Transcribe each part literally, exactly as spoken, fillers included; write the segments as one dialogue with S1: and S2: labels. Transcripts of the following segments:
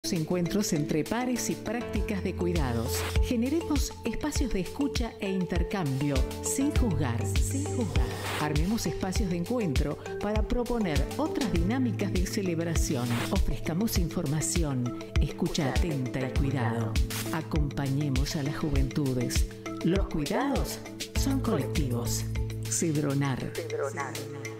S1: Encuentros entre pares y prácticas de cuidados. Generemos espacios de escucha e intercambio sin juzgar, sin juzgar. Armemos espacios de encuentro para proponer otras dinámicas de celebración. Ofrezcamos información, escucha atenta y cuidado. Acompañemos a las juventudes. Los cuidados son colectivos. Cedronar. Cedronar.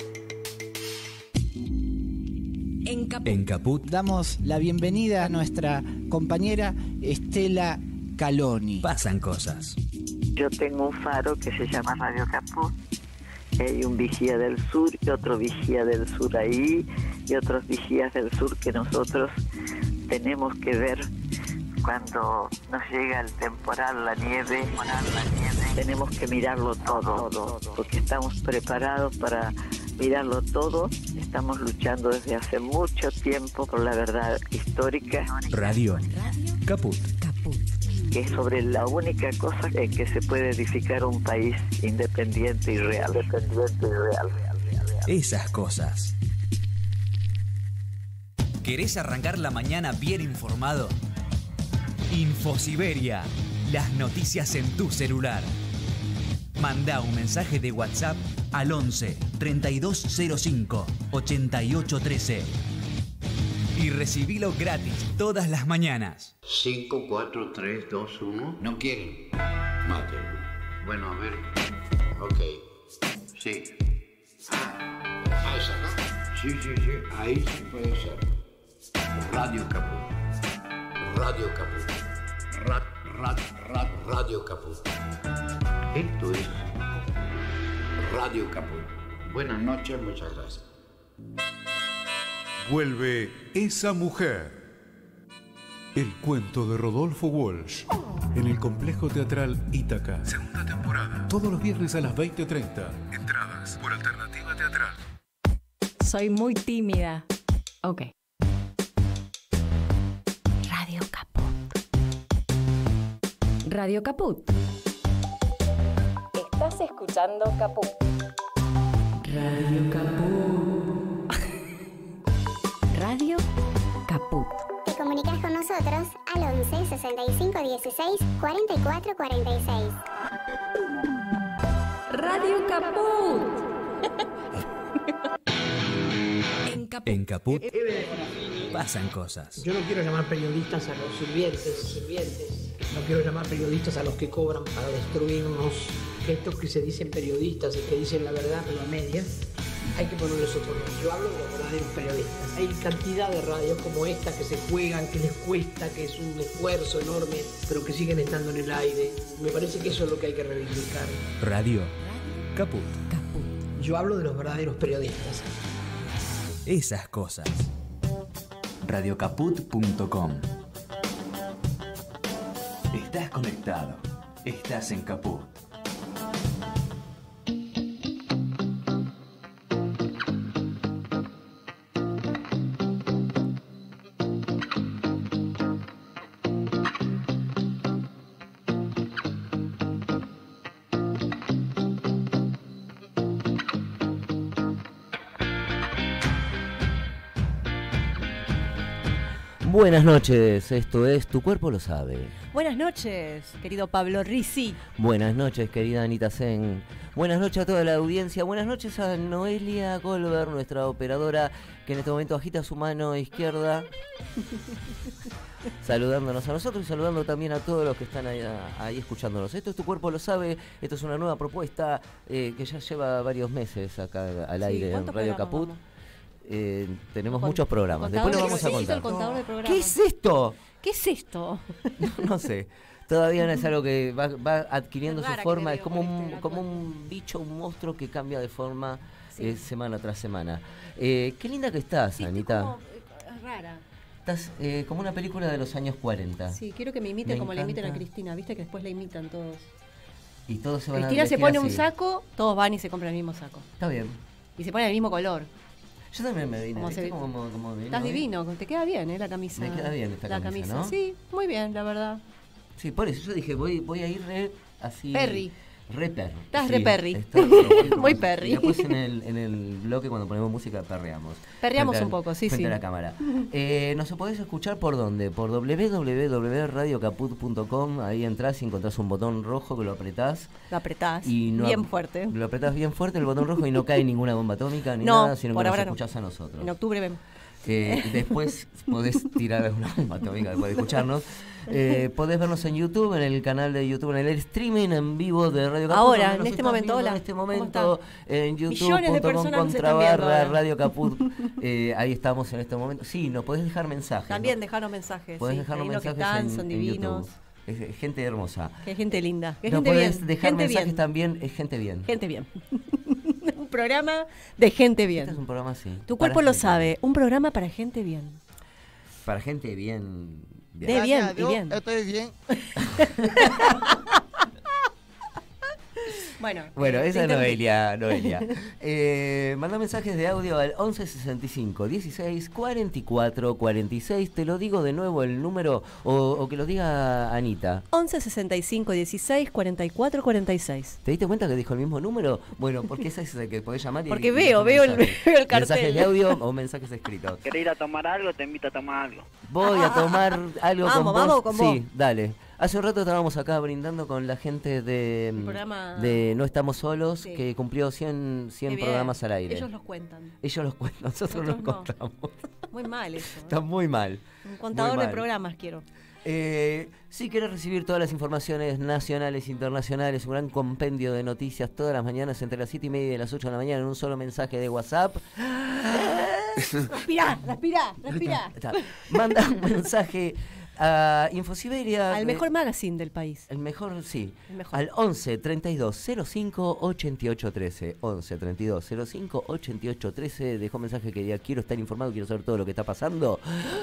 S2: En Caput. en Caput
S3: damos la bienvenida a nuestra compañera Estela Caloni.
S2: Pasan cosas.
S4: Yo tengo un faro que se llama Radio Caput. Hay un vigía del sur y otro vigía del sur ahí y otros vigías del sur que nosotros tenemos que ver cuando nos llega el temporal, la nieve, la nieve. Tenemos que mirarlo todo, todo, porque estamos preparados para mirarlo todo. Estamos luchando desde hace mucho tiempo por la verdad histórica.
S2: Radio Caput.
S1: Caput.
S4: Que es sobre la única cosa en que se puede edificar un país independiente y real. Independiente y real. real, real, real.
S2: Esas cosas. ¿Querés arrancar la mañana bien informado? Infosiberia. Las noticias en tu celular. Mandá un mensaje de WhatsApp al once, treinta y dos cero cinco, ochenta y ocho trece y recibilo gratis todas las mañanas.
S5: cinco, cuatro, tres, dos, uno. ¿No quieren? Maten. Bueno, a ver. Ok. Sí. Ah, ¿es acá? Sí, sí, sí. Ahí sí puede ser. Radio Caput. Radio Caput. Rad, rad, rad, Radio Caput. Esto es Radio Caput. Buenas noches, muchas gracias.
S6: Vuelve Esa Mujer. El cuento de Rodolfo Walsh. En el Complejo Teatral Ítaca. Segunda temporada. Todos los viernes a las veinte treinta. Entradas por Alternativa Teatral.
S7: Soy muy tímida. Ok. Radio Caput. Radio Caput. Estás escuchando Caput.
S1: Radio Caput.
S7: Radio Caput.
S8: Te comunicas con nosotros al once, sesenta y cinco, dieciséis, cuarenta y cuatro, cuarenta y seis.
S7: Radio Caput.
S2: En Caput. En Caput pasan cosas.
S9: Yo no quiero llamar periodistas a los sirvientes, sirvientes. No quiero llamar periodistas a los que cobran para destruirnos. Que estos que se dicen periodistas y que dicen la verdad pero a medias, hay que ponerles otro nombre. Yo hablo de los verdaderos periodistas. Hay cantidad de radios como esta que se juegan, que les cuesta, que es un esfuerzo enorme, pero que siguen estando en el aire. Me parece que eso es lo que hay que reivindicar.
S2: Radio Caput.
S7: Caput.
S9: Yo hablo de los verdaderos periodistas.
S2: Esas cosas. radio caput punto com. Estás conectado. Estás en Caput.
S10: Buenas noches, esto es Tu Cuerpo Lo Sabe.
S7: Buenas noches, querido Pablo Rizzi.
S10: Buenas noches, querida Anita Sen. Buenas noches a toda la audiencia. Buenas noches a Noelia Goldberg, nuestra operadora, que en este momento agita su mano izquierda, saludándonos a nosotros y saludando también a todos los que están ahí, ahí escuchándonos. Esto es Tu Cuerpo Lo Sabe. Esto es una nueva propuesta eh, que ya lleva varios meses acá al aire sí, en Radio Caput. Vamos? Eh, tenemos Con, muchos programas. Después lo vamos a contar.
S7: No.
S10: ¿Qué es esto?
S7: ¿Qué es esto?
S10: No, no sé. Todavía no es algo que va, va adquiriendo su forma. Es como un, como un bicho, un monstruo que cambia de forma sí. eh, semana tras semana. Eh, qué linda que estás, sí, Anita.
S7: Como, eh, rara.
S10: Estás eh, como una película de los años cuarenta.
S7: Sí, quiero que me imiten me como encanta. Le imiten a Cristina. Viste que después la imitan todos.
S10: Y todos se van
S7: Cristina
S10: a
S7: se pone
S10: así.
S7: un saco, todos van y se compran el mismo saco.
S10: Está bien.
S7: Y se pone el mismo color.
S10: Yo también me vine,
S7: ¿viste?
S10: Como, como, como vino,
S7: Estás
S10: ¿eh?
S7: divino, te queda bien, ¿eh? La camisa.
S10: Me queda bien esta
S7: la
S10: camisa, camisa,
S7: ¿no? Sí, muy bien, la verdad.
S10: Sí, por eso yo dije, voy voy a ir re así...
S7: Perry.
S10: Re perro.
S7: Estás
S10: sí,
S7: re perri.
S10: Estás re
S7: Muy perri.
S10: Y después en el, en el bloque, cuando ponemos música, perreamos.
S7: Perreamos
S10: frente
S7: un poco, sí,
S10: frente
S7: sí.
S10: a la cámara. Eh, ¿Nos podés escuchar por dónde? Por doble u doble u doble u punto radio caput punto com. Ahí entras y encontrás un botón rojo que lo apretás.
S7: Lo apretás
S10: y no,
S7: bien fuerte.
S10: Lo apretás bien fuerte el botón rojo y no cae ninguna bomba atómica ni
S7: no,
S10: nada, sino
S7: por
S10: que nos
S7: ahora
S10: escuchás
S7: no.
S10: a nosotros.
S7: En octubre vemos.
S10: Eh, después podés tirar una bomba atómica después de escucharnos. Eh, podés vernos en YouTube, en el canal de YouTube, en el streaming en vivo de Radio Caput.
S7: Ahora, en este momento, hola.
S10: En este momento, en youtube punto com contra barra Radio Caput. Eh, ahí estamos en este momento. Sí, nos podés dejar mensajes.
S7: También
S10: ¿no?
S7: dejarnos mensajes.
S10: Podés
S7: sí,
S10: dejarnos
S7: ahí
S10: mensajes
S7: que están,
S10: en,
S7: son
S10: en
S7: divinos.
S10: YouTube. Es gente hermosa.
S7: Qué gente linda. Qué
S10: no
S7: gente
S10: podés
S7: bien.
S10: dejar
S7: gente
S10: mensajes
S7: bien.
S10: también, es gente bien.
S7: Gente bien. Un programa de gente bien.
S10: Este es un programa así.
S7: Tu cuerpo lo sabe. Un programa para gente bien.
S10: Para gente bien.
S7: bien. De bien y bien.
S3: Estoy bien.
S7: Bueno,
S10: bueno
S7: eh,
S10: esa es Noelia. Noelia. eh, manda mensajes de audio al once sesenta y cinco dieciséis cuarenta y cuatro cuarenta y seis. Te lo digo de nuevo el número o, o que lo diga Anita.
S7: once sesenta y cinco dieciséis cuarenta y cuatro cuarenta y seis.
S10: ¿Te diste cuenta que dijo el mismo número? Bueno, porque ese es el que podés llamar. Y,
S7: porque
S10: y
S7: veo, veo el, veo el cartel.
S10: Mensajes de audio o mensajes escritos.
S11: ¿Querés ir a tomar algo? Te invito a tomar algo.
S10: Voy a tomar algo
S7: vamos,
S10: con vos.
S7: Vamos con vos.
S10: Sí, dale. Hace un rato estábamos acá brindando con la gente de,
S7: programa...
S10: de No Estamos Solos,
S7: sí.
S10: que cumplió cien, cien programas al aire.
S7: Ellos los cuentan.
S10: Ellos los cuentan, nosotros, nosotros los no. contamos.
S7: Muy mal eso. ¿eh?
S10: Está muy mal.
S7: Un contador de programas quiero.
S10: Eh, si querés recibir todas las informaciones nacionales, internacionales, un gran compendio de noticias todas las mañanas entre las siete y media y las ocho de la mañana en un solo mensaje de WhatsApp.
S7: Respirá, respirá, respirá.
S10: Manda un mensaje a Infosiberia.
S7: Al mejor magazine del país.
S10: El mejor, sí.
S7: El mejor.
S10: Al once treinta y dos cero cinco ochenta y ocho trece. once treinta y dos cero cinco ochenta y ocho trece. Dejó mensaje que diga: quiero estar informado, quiero saber todo lo que está pasando.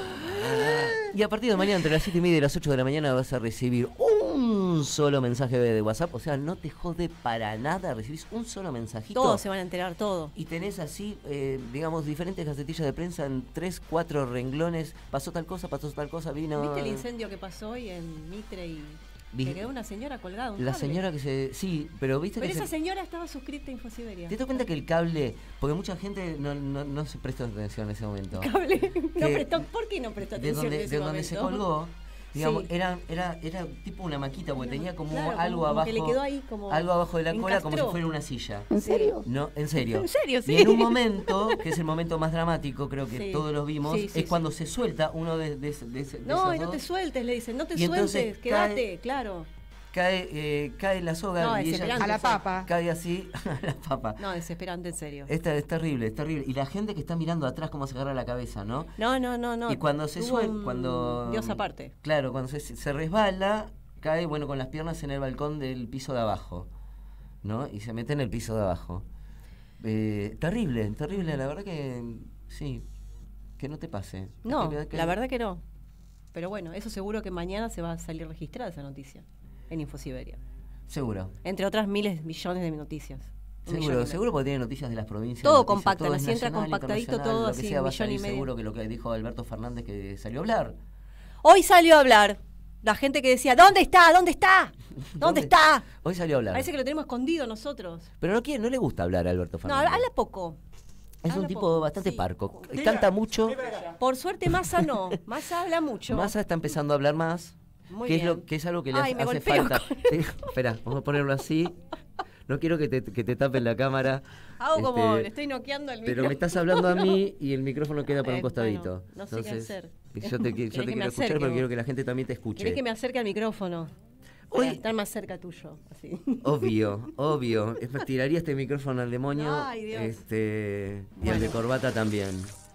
S10: Y a partir de mañana, entre las siete y media y las ocho de la mañana, vas a recibir un solo mensaje de WhatsApp. O sea, no te jode para nada. Recibís un solo mensajito.
S7: Todos se van a enterar, todo.
S10: Y tenés así, eh, digamos, diferentes gacetillas de prensa en tres, cuatro renglones. Pasó tal cosa, pasó tal cosa, vino...
S7: ¿Viste el incendio que pasó hoy en Mitre y
S10: Vi...
S7: que quedó una señora colgada? Un
S10: la
S7: cable.
S10: señora que se... Sí, pero viste
S7: pero
S10: que
S7: esa
S10: se...
S7: señora estaba suscrita a Infosiberia.
S10: ¿Te das cuenta que el cable... Porque mucha gente no, no, no se prestó atención en ese momento.
S7: ¿Cable?
S10: Que
S7: No prestó, ¿por qué no prestó atención
S10: de donde,
S7: en ese
S10: de donde
S7: momento?
S10: se colgó, digamos,
S7: Sí.
S10: era, era, era tipo una maquita, porque tenía como
S7: Claro, como-
S10: algo
S7: como
S10: abajo...
S7: que le quedó ahí como
S10: algo abajo de la cola,
S7: encastró.
S10: como si fuera una silla.
S7: ¿En serio?
S10: No, en serio.
S7: ¿En serio? Sí.
S10: Y en un momento, que es el momento más dramático, creo que
S7: Sí.
S10: todos los vimos,
S7: Sí, sí,
S10: es cuando
S7: sí.
S10: se suelta uno de, de, de, de
S7: No,
S10: esos
S7: y no
S10: dos,
S7: te sueltes, le dicen, no te
S10: Y entonces
S7: sueltes,
S10: cae-
S7: quédate, claro.
S10: cae, eh, cae la soga
S7: No,
S10: y ella
S7: desesperante. A la papa.
S10: cae así a la papa.
S7: No, desesperante, en serio.
S10: Esta es terrible, es terrible. Y la gente que está mirando atrás cómo se agarra la cabeza, ¿no?
S7: No, no, no, no.
S10: Y cuando se
S7: Tuvo
S10: suelta,
S7: un
S10: cuando...
S7: Dios aparte.
S10: Claro, cuando se, se resbala, cae, bueno, con las piernas en el balcón del piso de abajo, ¿no? Y se mete en el piso de abajo. Eh, terrible, terrible, la verdad que sí, que no te pase.
S7: No,
S10: Que- que-
S7: la verdad que no. Pero bueno, eso seguro que mañana se va a salir registrada esa noticia en Infosiberia.
S10: Seguro.
S7: Entre otras miles, millones de noticias. Un millón y
S10: Seguro,
S7: medio.
S10: seguro porque tiene noticias de las provincias.
S7: Todo
S10: noticias,
S7: compacta,
S10: todo es
S7: así entra
S10: nacional,
S7: compactadito
S10: internacional,
S7: todo,
S10: lo que
S7: así,
S10: sea, va a
S7: millón y
S10: salir
S7: medio.
S10: seguro que lo que dijo Alberto Fernández que salió a hablar.
S7: Hoy salió a hablar la gente que decía, ¿dónde está? ¿Dónde está? ¿Dónde,
S10: ¿Dónde?
S7: está?
S10: Hoy salió a hablar.
S7: Parece que lo tenemos escondido nosotros.
S10: Pero no quiere, no le gusta hablar a Alberto
S7: No,
S10: Fernández.
S7: habla poco.
S10: es un
S7: habla
S10: tipo
S7: poco,
S10: bastante
S7: sí.
S10: parco. Canta mucho.
S7: Por suerte Massa no. Massa habla mucho.
S10: Massa está empezando a hablar más.
S7: Muy
S10: que es
S7: bien.
S10: lo que es algo que le
S7: Ay,
S10: hace,
S7: me
S10: hace
S7: golpeo
S10: falta. Sí, espera, vamos a ponerlo así. No quiero que te, que te tapen la cámara.
S7: Hago como,
S10: Este,
S7: le estoy noqueando el
S10: Pero
S7: micrófono.
S10: me estás hablando a mí y el micrófono queda por un
S7: Eh,
S10: costadito.
S7: bueno, no sé qué hacer.
S10: Yo te, qui-
S7: ¿Querés
S10: yo te
S7: que me
S10: quiero escuchar,
S7: acerque,
S10: pero
S7: vos?
S10: quiero que la gente también te escuche.
S7: ¿Querés que me acerque al micrófono?
S10: Hoy-
S7: Para estar más cerca tuyo. Así.
S10: Obvio, obvio. Es más, tiraría este micrófono al demonio.
S7: Ay, Dios.
S10: Este, y el
S7: Bueno.
S10: de corbata también.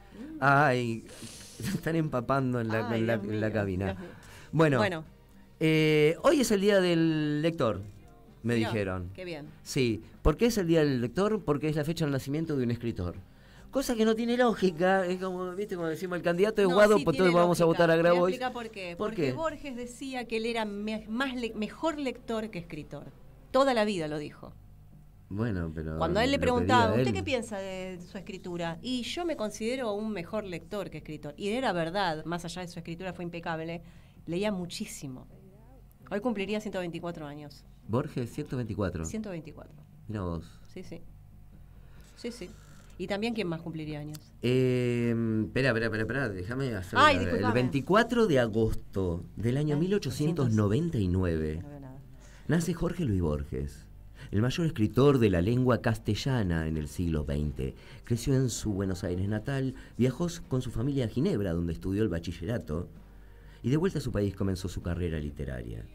S10: Ay, se están empapando en la,
S7: Ay,
S10: en la,
S7: Dios
S10: en la
S7: mío,
S10: cabina.
S7: Dios mío.
S10: Bueno,
S7: Bueno.
S10: eh, hoy es el día del lector, me
S7: Mirá,
S10: dijeron.
S7: Qué bien.
S10: Sí, ¿por qué es el día del lector? Porque es la fecha del nacimiento de un escritor. Cosa que no tiene lógica, es como, viste, como decimos, el candidato es
S7: No,
S10: Guado,
S7: sí
S10: pues
S7: tiene
S10: todos vamos a
S7: lógica.
S10: votar a
S7: Te voy
S10: Grabois.
S7: explicar por qué.
S10: ¿Por
S7: Porque
S10: qué?
S7: Borges decía que él era me- más le- mejor lector que escritor. Toda la vida lo dijo.
S10: Bueno, pero...
S7: Cuando a él le
S10: lo que
S7: preguntaban,
S10: diga
S7: ¿usted
S10: él.
S7: qué piensa de su escritura? Y yo me considero un mejor lector que escritor. Y era verdad, más allá de su escritura fue impecable, leía muchísimo. Hoy cumpliría ciento veinticuatro años.
S10: Borges, ciento veinticuatro.
S7: ciento veinticuatro.
S10: Mira vos.
S7: Sí, sí. Sí, sí. ¿Y también quién más cumpliría años?
S10: Eh, espera, espera, espera, espera, déjame hacer.
S7: Ay,
S10: una-
S7: disculpame.
S10: el veinticuatro de agosto del año
S7: Ay,
S10: mil ochocientos noventa y nueve
S7: No veo nada.
S10: nace Jorge Luis Borges, el mayor escritor de la lengua castellana en el siglo veinte. Creció en su Buenos Aires natal, viajó con su familia a Ginebra, donde estudió el bachillerato, y de vuelta a su país comenzó su carrera literaria.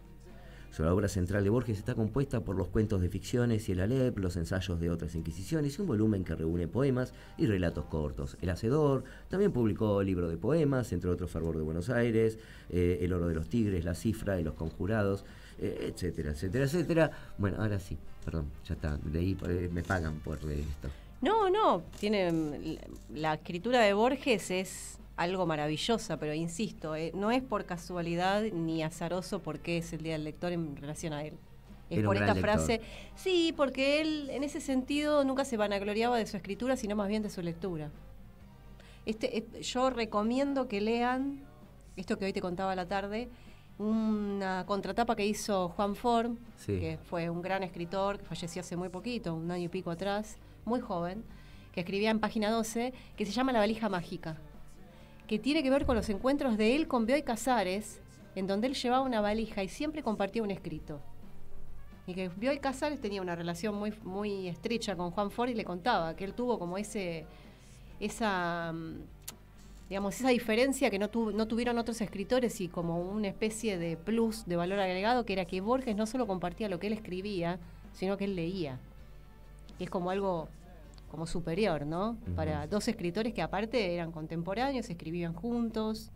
S10: Su obra central de Borges está compuesta por los cuentos de ficciones y el Alep, los ensayos de otras inquisiciones y un volumen que reúne poemas y relatos cortos. El Hacedor también publicó libro de poemas, entre otros Fervor de Buenos Aires, eh, El Oro de los Tigres, La Cifra y Los Conjurados, eh, etcétera, etcétera, etcétera. Bueno, ahora sí, perdón, ya está, de ahí eh, me pagan por esto.
S7: No, no, tiene la escritura de Borges es algo maravillosa, pero insisto, eh, no es por casualidad ni azaroso porque es el Día del Lector en relación a él. Es
S10: Era
S7: por
S10: un
S7: esta
S10: gran
S7: frase,
S10: lector.
S7: sí, porque él en ese sentido nunca se vanagloriaba de su escritura, sino más bien de su lectura. Este, eh, yo recomiendo que lean, esto que hoy te contaba a la tarde, una contratapa que hizo Juan Form,
S10: Sí.
S7: que fue un gran escritor, que falleció hace muy poquito, un año y pico atrás, muy joven, que escribía en Página doce, que se llama La valija mágica, que tiene que ver con los encuentros de él con Bioy Casares, en donde él llevaba una valija y siempre compartía un escrito. Y que Bioy Casares tenía una relación muy, muy estrecha con Juan Ford y le contaba que él tuvo como ese, esa, mm, digamos, esa diferencia que no, tu, no tuvieron otros escritores y como una especie de plus, de valor agregado, que era que Borges no solo compartía lo que él escribía, sino que él leía. Y es como algo como superior, ¿no?
S10: Ujú.
S7: Para dos escritores que aparte eran contemporáneos, escribían juntos,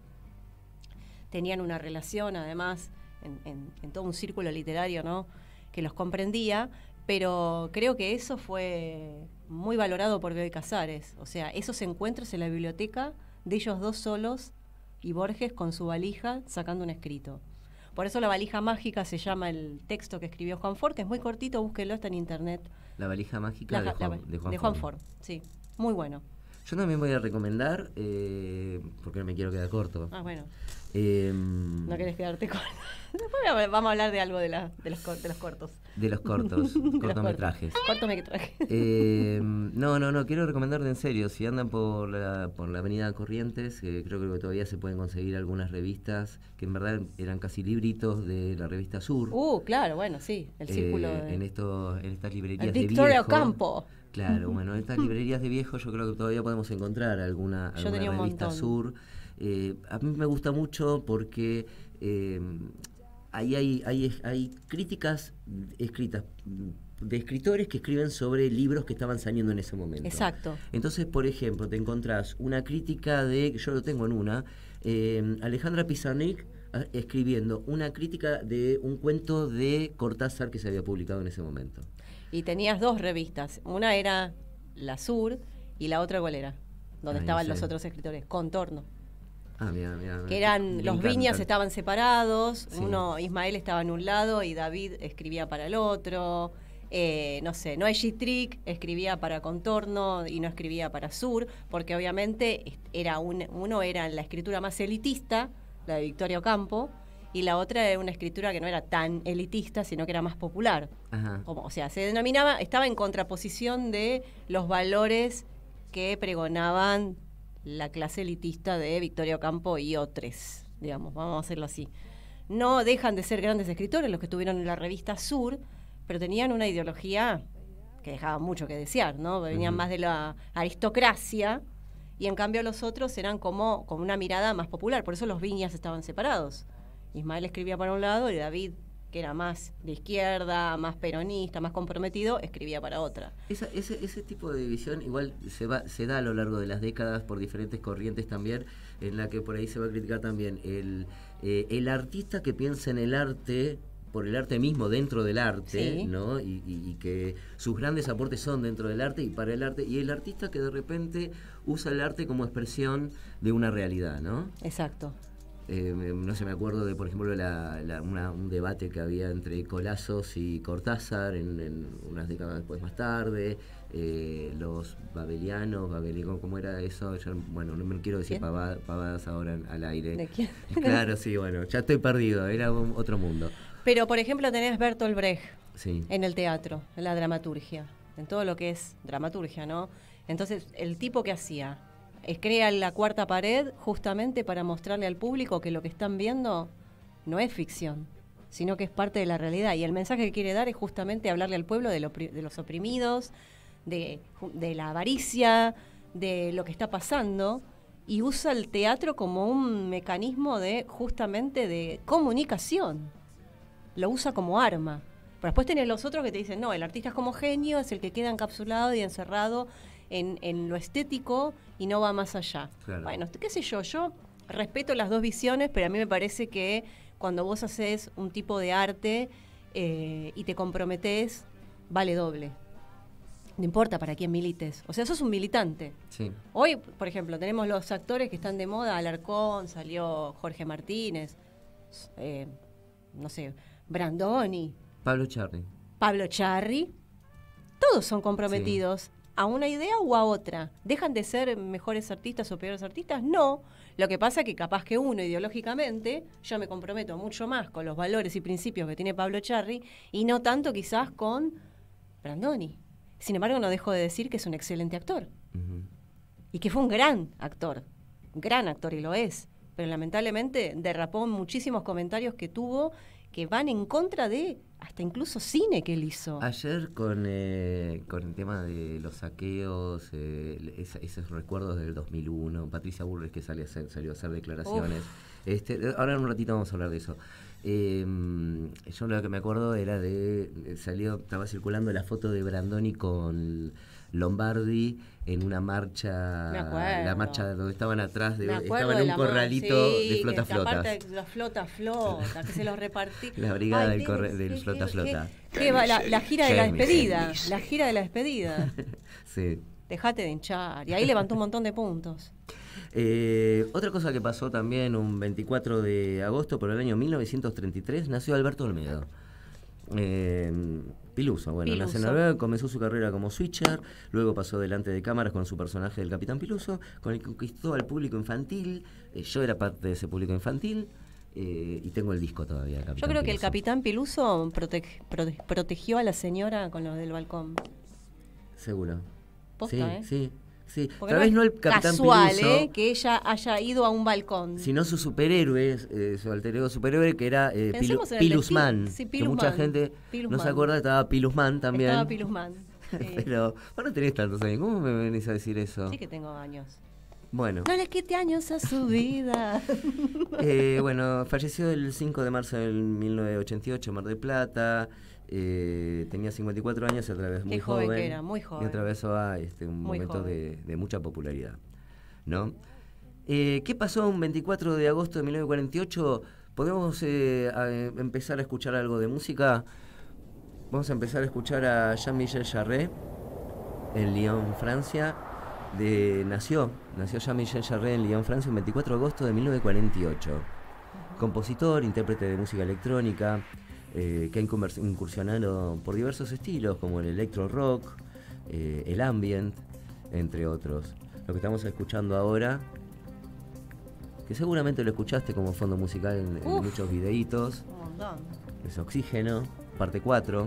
S7: tenían una relación además en, en, en todo un círculo literario, ¿no? Que los comprendía, pero creo que eso fue muy valorado por Bioy Casares. O sea, esos encuentros en la biblioteca de ellos dos solos y Borges con su valija sacando un escrito. Por eso La valija mágica se llama el texto que escribió Juan Ford, que es muy cortito, búsquelo, está en internet.
S10: La valija mágica
S7: La-
S10: de, Juan,
S7: la-
S10: de Juan
S7: de Juan
S10: Ford.
S7: Ford, sí, muy bueno.
S10: Yo también voy a recomendar, eh, porque no me quiero quedar corto.
S7: Ah, bueno.
S10: Eh,
S7: No querés quedarte con... Después vamos a hablar de algo de, la, de, los, cor- de los cortos.
S10: De los cortos,
S7: De los
S10: cortometrajes.
S7: cortos. Cortometrajes.
S10: Eh, no, no, no, quiero recomendar de en serio, si andan por la, por la avenida Corrientes, eh, creo que todavía se pueden conseguir algunas revistas, que en verdad eran casi libritos de la revista Sur.
S7: Uh, claro, bueno, sí, el
S10: Eh,
S7: círculo de...
S10: en, estos, en estas librerías
S7: El
S10: de
S7: Victoria
S10: viejo.
S7: Ocampo.
S10: Claro, bueno, en estas librerías de viejo yo creo que todavía podemos encontrar alguna,
S7: Yo
S10: alguna
S7: tenía un
S10: revista
S7: montón.
S10: Sur. Eh, a mí me gusta mucho porque eh, ahí hay, hay, hay críticas escritas de escritores que escriben sobre libros que estaban saliendo en ese momento.
S7: Exacto.
S10: Entonces, por ejemplo, te encontrás una crítica de, yo lo tengo en una, eh, Alejandra Pizarnik a- escribiendo una crítica de un cuento de Cortázar que se había publicado en ese momento.
S7: Y tenías dos revistas. Una era La Sur y la otra, ¿cuál era? Donde
S10: Ay, no
S7: estaban
S10: sé.
S7: los otros escritores. Contorno.
S10: Ah, mira, mira.
S7: Que eran,
S10: me
S7: los
S10: encantan.
S7: viñas estaban separados.
S10: Sí.
S7: Uno, Ismael estaba en un lado y David escribía para el otro. Eh, no sé, Noé Gitrick escribía para Contorno y no escribía para Sur, porque obviamente est- era un, uno era la escritura más elitista, la de Victoria Ocampo, y la otra era una escritura que no era tan elitista, sino que era más popular.
S10: Ajá.
S7: Como, o sea, se denominaba, estaba en contraposición de los valores que pregonaban la clase elitista de Victoria Ocampo y otros, digamos, vamos a hacerlo así. No dejan de ser grandes escritores los que estuvieron en la revista Sur, pero tenían una ideología que dejaba mucho que desear, ¿no? Venían
S10: Ujú.
S7: más de la aristocracia y en cambio los otros eran como con una mirada más popular, por eso los viñas estaban separados. Ismael escribía para un lado y David, que era más de izquierda, más peronista, más comprometido, escribía para otra.
S10: Esa, ese, ese tipo de división igual se va se da a lo largo de las décadas por diferentes corrientes también, en la que por ahí se va a criticar también el, eh, el artista que piensa en el arte por el arte mismo dentro del arte,
S7: Sí.
S10: ¿no? Y, y- y que sus grandes aportes son dentro del arte y para el arte, y el artista que de repente usa el arte como expresión de una realidad, ¿no?
S7: Exacto.
S10: Eh, me- no sé, me acuerdo de, por ejemplo, la, la- una- un debate que había entre Colazos y Cortázar en, en unas décadas después más tarde, eh, los babelianos, babelianos, ¿cómo era eso? Ya, bueno, no me quiero decir
S7: ¿Quién?
S10: pava- pavadas ahora en- al aire.
S7: ¿De quién?
S10: Claro, sí, bueno, ya estoy perdido, era un- otro mundo.
S7: Pero, por ejemplo, tenés Bertolt Brecht
S10: sí.
S7: en el teatro, en la dramaturgia, en todo lo que es dramaturgia, ¿no? Entonces, el tipo que hacía, es crea la cuarta pared justamente para mostrarle al público que lo que están viendo no es ficción, sino que es parte de la realidad. Y el mensaje que quiere dar es justamente hablarle al pueblo de, lo, de los oprimidos, de, de la avaricia, de lo que está pasando, y usa el teatro como un mecanismo de justamente de comunicación. Lo usa como arma. Pero después tenés los otros que te dicen, no, el artista es como genio, es el que queda encapsulado y encerrado en, en lo estético y no va más allá. Claro. Bueno, qué sé yo, yo respeto las dos visiones, pero a mí me parece que cuando vos haces un tipo de arte eh, y te comprometés, vale doble. No importa para quién milites. O sea, sos un militante.
S10: Sí.
S7: Hoy, por ejemplo, tenemos los actores que están de moda. Alarcón, salió Jorge Martínez, eh, no sé, Brandoni.
S10: Pablo Charri.
S7: Pablo Charri. Todos son comprometidos sí. a una idea o a otra. ¿Dejan de ser mejores artistas o peores artistas? No. Lo que pasa es que capaz que uno, ideológicamente, yo me comprometo mucho más con los valores y principios que tiene Pablo Charri y no tanto quizás con Brandoni. Sin embargo, no dejo de decir que es un excelente actor. Uh-huh. Y que fue un gran actor. Un gran actor, y lo es. Pero lamentablemente derrapó muchísimos comentarios que tuvo que van en contra de hasta incluso cine que él hizo.
S10: Ayer con, eh, con el tema de los saqueos, eh, es, esos recuerdos del dos mil uno, Patricia Bullrich que salió a hacer, salió a hacer declaraciones. Este, ahora en un ratito vamos a hablar de eso. Eh, yo lo que me acuerdo era de salió estaba circulando la foto de Brandoni con Lombardi en una marcha, la marcha donde estaban atrás de, estaban en un corralito sí, de flota
S7: que,
S10: flotas.
S7: Aparte de la flota flota, que se los repartí.
S10: La brigada Ay, del, corre, del que, flota que, flota.
S7: Que, que va, la, la gira de la despedida, la gira de la despedida.
S10: Sí.
S7: Dejate de hinchar. Y ahí levantó un montón de puntos.
S10: Eh, otra cosa que pasó también un veinticuatro de agosto por el año mil novecientos treinta y tres, nació Alberto Olmedo. Eh, Piluso, bueno,
S7: Piluso.
S10: nació en Noruega, comenzó su carrera como switcher, luego pasó delante de cámaras con su personaje del Capitán Piluso, con el que conquistó al público infantil. Eh, yo era parte de ese público infantil. Eh, y tengo el disco todavía de Capitán
S7: Yo creo
S10: Piluso.
S7: que el Capitán Piluso prote prote protegió a la señora con los del balcón.
S10: Seguro.
S7: Posta,
S10: sí,
S7: ¿eh?
S10: sí. Sí,
S7: Porque
S10: tal
S7: no
S10: vez no el Capitán
S7: casual,
S10: Piluso,
S7: ¿eh? Que ella haya ido a un balcón.
S10: Sino su superhéroe, eh, su alter ego superhéroe, que era eh, Pilu Pilusman. Sí,
S7: Pilus
S10: que mucha
S7: Man.
S10: gente
S7: Pilus
S10: no
S7: Man.
S10: se acuerda, estaba Pilusman también.
S7: Estaba Pilusman. Sí.
S10: Pero vos no tenés tantos años, ¿cómo me venís a decir eso?
S7: Sí que tengo años.
S10: Bueno.
S7: No les quite años a su vida.
S10: eh, bueno, falleció el cinco de marzo de mil novecientos ochenta y ocho en Mar del Plata. Eh, tenía cincuenta y cuatro años y otra vez muy
S7: Qué joven,
S10: joven
S7: que era, muy joven.
S10: Y atravesó a este, un
S7: muy
S10: momento de, de mucha popularidad, ¿no? Eh, ¿Qué pasó un veinticuatro de agosto de mil novecientos cuarenta y ocho? ¿Podemos eh, a, empezar a escuchar algo de música? Vamos a empezar a escuchar a Jean-Michel Jarre en Lyon, Francia. De, nació, nació Jean-Michel Jarre en Lyon, Francia, el veinticuatro de agosto de mil novecientos cuarenta y ocho. Compositor, intérprete de música electrónica, eh, que ha incursionado por diversos estilos, como el electro rock, eh, el ambient, entre otros. Lo que estamos escuchando ahora, que seguramente lo escuchaste como fondo musical en, en muchos videitos,
S7: Un montón.
S10: es Oxígeno, parte cuatro.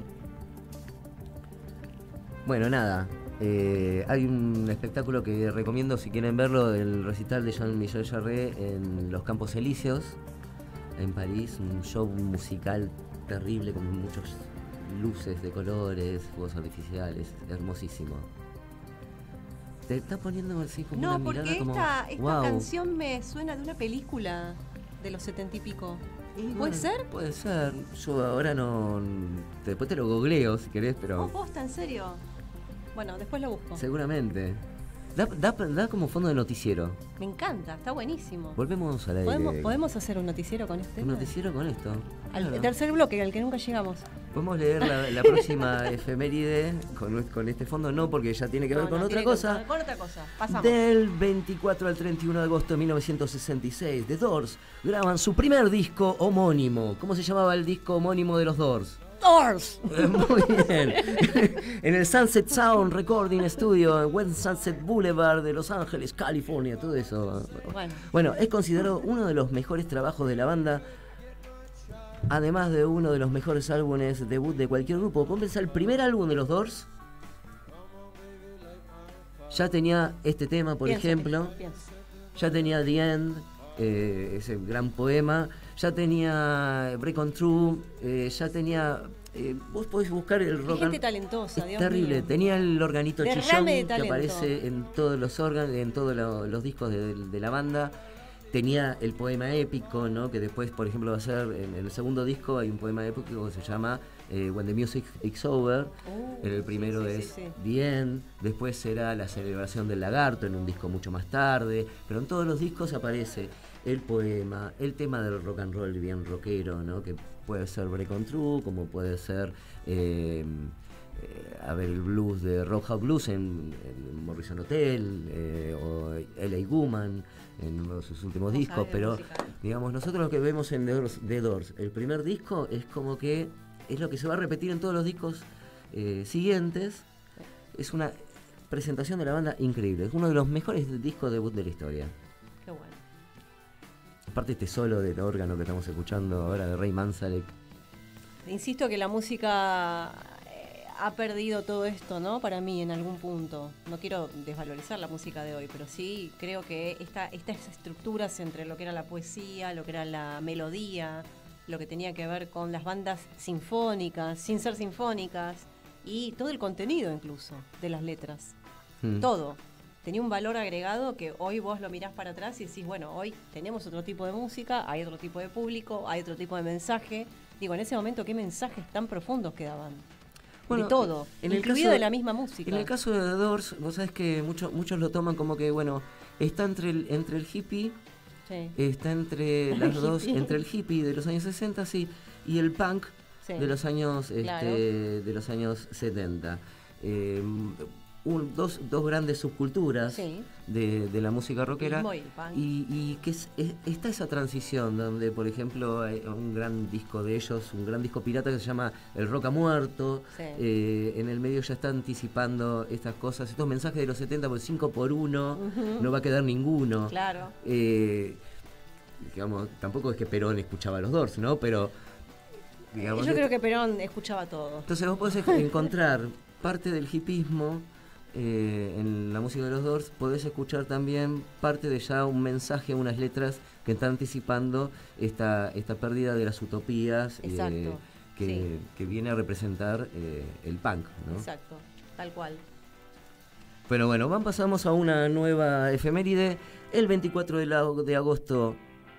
S10: Bueno, nada. Eh, hay un espectáculo que recomiendo si quieren verlo, el recital de Jean-Michel Jarre en los Campos Elíseos, en París, un show musical terrible con muchas luces de colores, fuegos artificiales, hermosísimo. Te está poniendo así como
S7: no,
S10: una mirada
S7: porque
S10: como...
S7: esta, esta
S10: wow.
S7: canción me suena de una película de los setenta y pico.
S10: Y
S7: ¿Puede
S10: bueno,
S7: ser?
S10: Puede ser. Yo ahora no... Después te lo googleo si querés, pero...
S7: ¿Oh, posta, en serio? Bueno, después lo busco.
S10: Seguramente. Da, da, da como fondo de noticiero.
S7: Me encanta, está buenísimo.
S10: Volvemos al aire.
S7: ¿Podemos, ¿Podemos hacer un noticiero con este?
S10: Un noticiero con esto.
S7: Al
S10: Claro.
S7: tercer bloque, al que nunca llegamos.
S10: Podemos leer la, la próxima efeméride con, con este fondo, no, porque ya tiene que ver
S7: No,
S10: con
S7: no,
S10: otra
S7: tiene
S10: cosa.
S7: que- con otra cosa. Pasamos.
S10: Del veinticuatro al treinta y uno de agosto de mil novecientos sesenta y seis, The Doors graban su primer disco homónimo. ¿Cómo se llamaba el disco homónimo de los Doors?
S7: Doors.
S10: Eh, Muy bien. En el Sunset Sound Recording Studio en West Sunset Boulevard de Los Ángeles, California, todo eso.
S7: Bueno.
S10: Bueno, es considerado uno de los mejores trabajos de la banda además de uno de los mejores álbumes debut de cualquier grupo. Vos pensás, el primer álbum de los Doors ya tenía este tema, por
S7: Piensa,
S10: ejemplo.
S7: piensa.
S10: Ya tenía The End, eh, ese gran poema. Ya tenía Break On Through. Eh, ya tenía... Eh, vos podés buscar el rock.
S7: Hay gente talentosa,
S10: es
S7: Dios
S10: terrible.
S7: mío.
S10: Tenía el organito
S7: Derrame
S10: chillón
S7: de
S10: que
S7: talento.
S10: aparece en todos los órganos, en todos lo- los discos de, de la banda. Tenía el poema épico, ¿no? Que después, por ejemplo, va a ser en, en el segundo disco hay un poema épico que se llama eh, When the Music Is Over.
S7: Uh,
S10: el primero
S7: sí, sí,
S10: es
S7: sí, sí.
S10: The End. Después será La Celebración del Lagarto en un disco mucho más tarde. Pero en todos los discos aparece el poema, el tema del rock and roll bien rockero, ¿no? Que puede ser Break On Through, como puede ser eh, eh, a ver, el blues de Roadhouse Blues en, en Morrison Hotel, eh, o L A Woman en uno de sus últimos
S7: Vos
S10: discos,
S7: sabés de
S10: pero
S7: música.
S10: digamos, nosotros lo que vemos en The Doors, The Doors, el primer disco es como que es lo que se va a repetir en todos los discos eh, siguientes. Es una presentación de la banda increíble, es uno de los mejores discos debut de la historia.
S7: Qué bueno.
S10: Aparte este solo del órgano que estamos escuchando ahora de Ray Manzarek.
S7: Insisto que la música eh, ha perdido todo esto, ¿no? Para mí, en algún punto. No quiero desvalorizar la música de hoy, pero sí creo que esta, estas estructuras entre lo que era la poesía, lo que era la melodía, lo que tenía que ver con las bandas sinfónicas, sin ser sinfónicas, y todo el contenido incluso de las letras.
S10: Hmm.
S7: Todo. Tenía un valor agregado que hoy vos lo mirás para atrás y decís, bueno, hoy tenemos otro tipo de música, hay otro tipo de público, hay otro tipo de mensaje. Digo, en ese momento, ¿qué mensajes tan profundos quedaban?
S10: Bueno,
S7: de todo,
S10: en el
S7: incluido
S10: caso-
S7: de la misma música.
S10: En el caso de The Doors, vos sabés que muchos muchos lo toman como que, bueno, está entre el, entre el hippie,
S7: Sí.
S10: está entre
S7: El
S10: las dos,
S7: hippie.
S10: entre el hippie de los años sesenta, sí, y el punk
S7: Sí.
S10: de los años este,
S7: Claro.
S10: de los años setenta. Eh, un- dos, dos grandes subculturas
S7: Sí.
S10: de, de la música rockera.
S7: Mismo y el punk.
S10: Y, y que es- es- está esa transición donde, por ejemplo, hay un gran disco de ellos, un gran disco pirata que se llama El Rock ha Muerto.
S7: Sí.
S10: Eh, en el medio ya está anticipando estas cosas, estos mensajes de los setenta, por cinco por uno,
S7: Ujú.
S10: no va a quedar ninguno.
S7: Claro.
S10: Eh, digamos, tampoco es que Perón escuchaba a los Doors, ¿no? Pero, digamos,
S7: Yo creo que Perón escuchaba todo.
S10: entonces vos podés ej- encontrar parte del hipismo eh, en la música de los Doors, podés escuchar también parte de ya un mensaje, unas letras que están anticipando esta, esta pérdida de las utopías eh,
S7: Exacto,
S10: que,
S7: sí.
S10: que viene a representar eh, el punk, ¿no?
S7: Exacto, tal cual.
S10: Pero bueno, vamos, pasamos a una nueva efeméride. El veinticuatro de, la- de agosto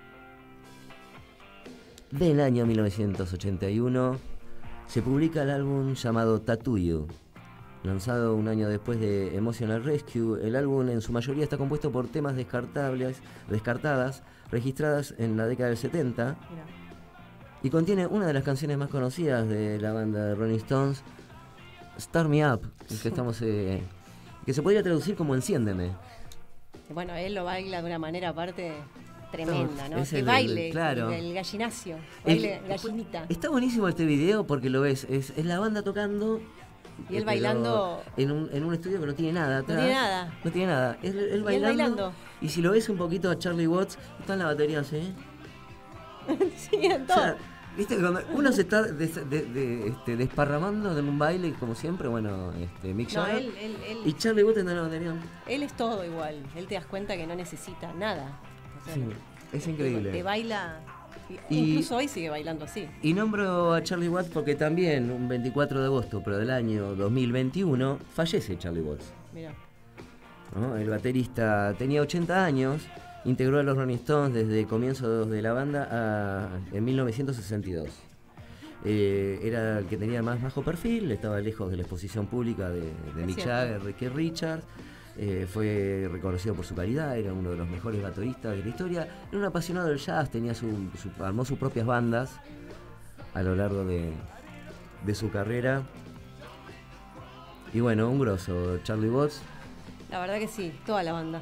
S10: del año mil novecientos ochenta y uno se publica el álbum llamado Tattoo You. Lanzado un año después de Emotional Rescue, el álbum en su mayoría está compuesto por temas descartables, descartadas, registradas en la década del setenta,
S7: Mira.
S10: y contiene una de las canciones más conocidas de la banda de Rolling Stones, Start Me Up, que estamos eh, que se podría traducir como Enciéndeme.
S7: Bueno, él lo baila de una manera aparte tremenda, ¿no?
S10: Es
S7: Que
S10: el-
S7: baile,
S10: claro.
S7: el gallinacio,
S10: El-
S7: baile gallinita.
S10: Está buenísimo este video porque lo ves, es, es la banda tocando
S7: Y él
S10: eh,
S7: bailando.
S10: pero en un, en un estudio que no tiene nada atrás.
S7: tiene nada.
S10: No tiene nada. Es él, él
S7: Y él
S10: bailando,
S7: bailando.
S10: Y si lo ves un poquito a Charlie Watts, está en la batería así.
S7: Sí, en
S10: O
S7: todo.
S10: sea, viste, cuando uno se está des- de- de- este, desparramando en un baile, como siempre, bueno, este, Mick
S7: No,
S10: Jagger,
S7: él, él, él,
S10: y Charlie Watts está en la batería.
S7: él es todo igual. Él te das cuenta que no necesita nada. O sea,
S10: Sí, es increíble.
S7: Te baila.
S10: Y-
S7: Incluso hoy sigue bailando así.
S10: Y nombro a Charlie Watts porque también, un veinticuatro de agosto, pero del año dos mil veintiuno, fallece Charlie Watts.
S7: Mira.
S10: ¿No? El baterista tenía ochenta años, integró a los Rolling Stones desde comienzos de la banda a- en mil novecientos sesenta y dos. Eh, era el que tenía más bajo perfil, estaba lejos de la exposición pública de, de
S7: Es
S10: Mick
S7: cierto.
S10: Jagger, de Keith Richards. Eh, fue reconocido por su calidad, era uno de los mejores bateristas de la historia. Era un apasionado del jazz, tenía su, su- armó sus propias bandas a lo largo de, de su carrera. Y bueno, un grosso, Charlie Watts.
S7: La verdad que sí, toda la banda.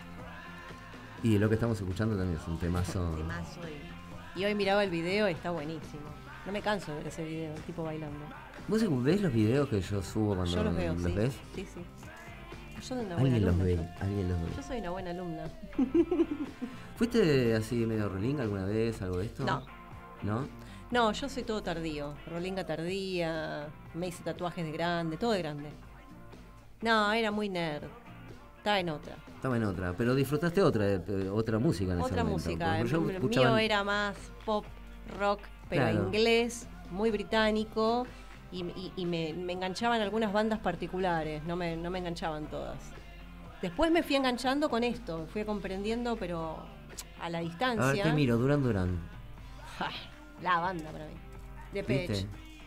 S10: Y lo que estamos escuchando también es un temazo.
S7: Temazo y, y hoy miraba el video y está buenísimo. No me canso de ver ese video, el tipo bailando.
S10: ¿Vos ves los videos que yo subo cuando
S7: Yo los veo, sí.
S10: ves?
S7: Sí, sí. Yo soy una buena
S10: Alguien los
S7: alumna.
S10: ve,
S7: yo.
S10: alguien los ve.
S7: Yo soy una buena alumna.
S10: ¿Fuiste así medio rolling alguna vez, algo de esto?
S7: No,
S10: ¿no?
S7: No, yo soy todo tardío. Rolinga tardía, me hice tatuajes de grande, todo de grande. No, era muy nerd. Estaba en otra.
S10: Estaba en otra, pero disfrutaste otra otra música en
S7: otra
S10: ese momento.
S7: Música.
S10: Yo
S7: El
S10: escuchaba...
S7: mío era más pop, rock, pero
S10: claro.
S7: inglés, muy británico, y, y, y me, me enganchaban algunas bandas particulares, no me, no me enganchaban todas. Después me fui enganchando con esto, fui comprendiendo, pero a la distancia.
S10: A ver, ¿qué miro? Duran Duran.
S7: La banda para mí. De Pech.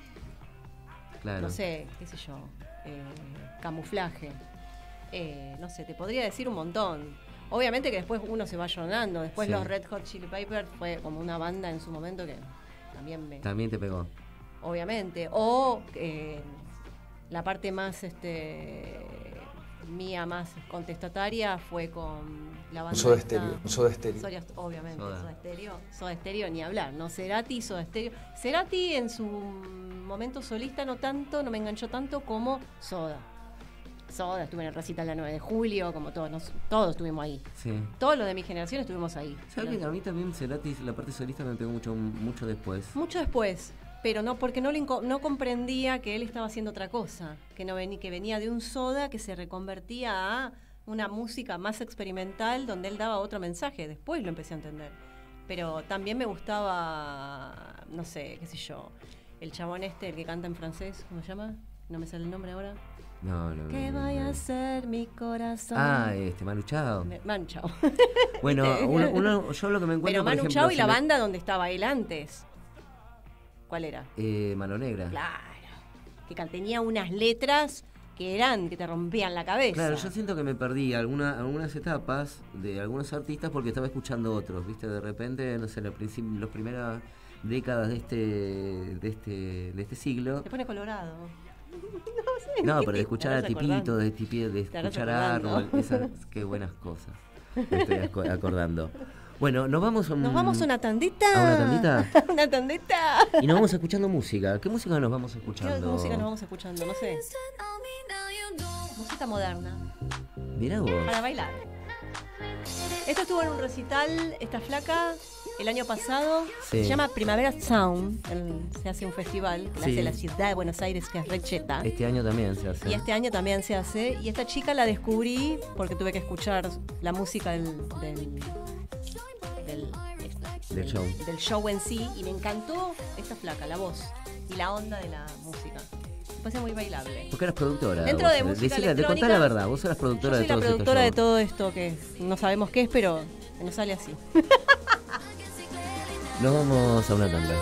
S10: Claro.
S7: No sé, qué sé yo. Eh, camuflaje. Eh, no sé, te podría decir un montón. Obviamente que después uno se va llorando. Después
S10: sí.
S7: los Red Hot Chili Peppers fue como una banda en su momento que también me...
S10: También te pegó.
S7: Obviamente. O eh, la parte más este mía, más contestataria fue con la banda...
S12: Soda Stereo. Soda Stereo.
S7: Soda, obviamente,
S10: Soda.
S7: Soda Stereo. Soda Stereo ni hablar, ¿no? Cerati y Soda Stereo. Cerati en su momento solista no tanto, no me enganchó tanto como Soda. Soda, estuve en el recital la nueve de julio, como todos, nos, todos estuvimos ahí.
S10: Sí.
S7: Todos los de mi generación estuvimos ahí.
S10: ¿Sabes que a mí también Cerati, la parte solista me pegó mucho, mucho después?
S7: Mucho después, pero no porque no, le, no comprendía que él estaba haciendo otra cosa, que, no vení, que venía de un Soda que se reconvertía a una música más experimental donde él daba otro mensaje. Después lo empecé a entender. Pero también me gustaba, no sé, qué sé yo, el chabón este, el que canta en francés, ¿cómo se llama? No me sale el nombre ahora.
S10: No, no,
S7: ¿Qué
S10: no, no,
S7: vaya
S10: no.
S7: a ser mi corazón?
S10: Ah, este, Manu Chao.
S7: Me, Manu Chao.
S10: Bueno, uno, uno, yo lo que me encuentro,
S7: pero Manu
S10: por ejemplo,
S7: Chao y la
S10: me...
S7: banda donde estaba él antes. ¿Cuál era?
S10: Eh, Mano Negra.
S7: Claro. Que tenía unas letras que eran, que te rompían la cabeza.
S10: Claro, yo siento que me perdí alguna, algunas etapas de algunos artistas porque estaba escuchando otros, ¿viste? De repente, no sé, las primeras décadas de este, de este, de este siglo.
S7: Te pone colorado. No sé.
S10: No, pero de escuchar a Tipito, de, tipi, de escuchar a Arnold, esas, qué buenas cosas. Me estoy acordando. Bueno, nos vamos a un,
S7: Nos vamos a una tandita.
S10: ¿A una tandita?
S7: Una tandita.
S10: Y nos vamos escuchando música. ¿Qué música nos vamos escuchando?
S7: ¿Qué música nos vamos escuchando? No sé. Música moderna.
S10: Mirá vos.
S7: Para bailar. Esto estuvo en un recital, esta flaca, el año pasado.
S10: Sí.
S7: Se llama Primavera Sound. El, se hace un festival que
S10: Sí.
S7: hace la ciudad de Buenos Aires, que es recheta.
S10: Este año también se hace.
S7: Y este año también se hace. Y esta chica la descubrí porque tuve que escuchar la música del, del, del,
S10: Del show.
S7: del show en sí. Y me encantó esta flaca, la voz y la onda de la música. Me parece muy bailable.
S10: Porque eras productora.
S7: Dentro
S10: vos,
S7: de música
S10: decila, te contá
S7: electrónica,
S10: la verdad, vos eras productora
S7: yo soy
S10: de todo
S7: la productora de todo esto que no sabemos qué es, pero nos sale así.
S10: Nos vamos a una tanda.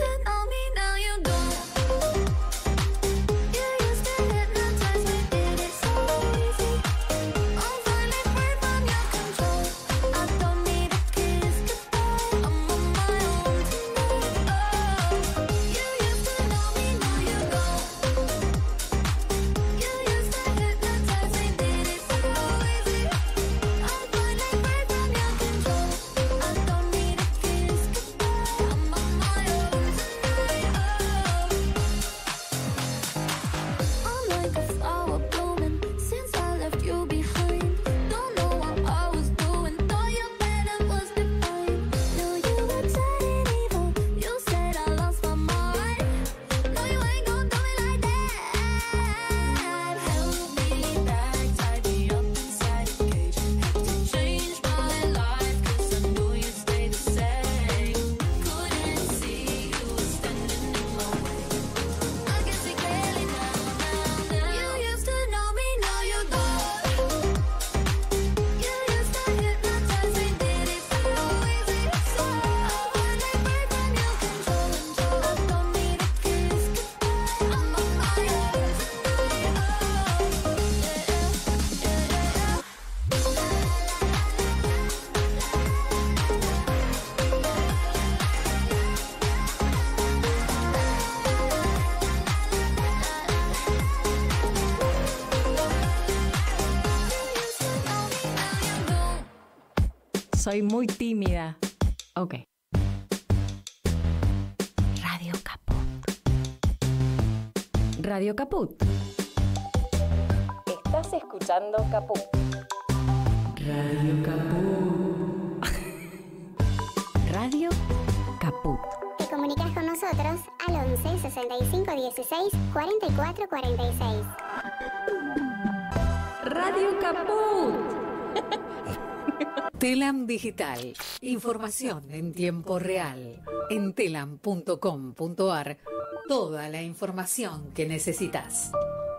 S13: Soy muy tímida. Ok. Radio Caput. Radio Caput.
S14: Estás escuchando Caput.
S13: Radio Caput. Radio Caput.
S8: Te comunicás con nosotros al once sesenta y cinco dieciséis cuarenta y cuatro cuarenta y seis.
S13: Radio Caput.
S1: Telam Digital. Información en tiempo real. En telam punto com punto ar. Toda la información que necesitas.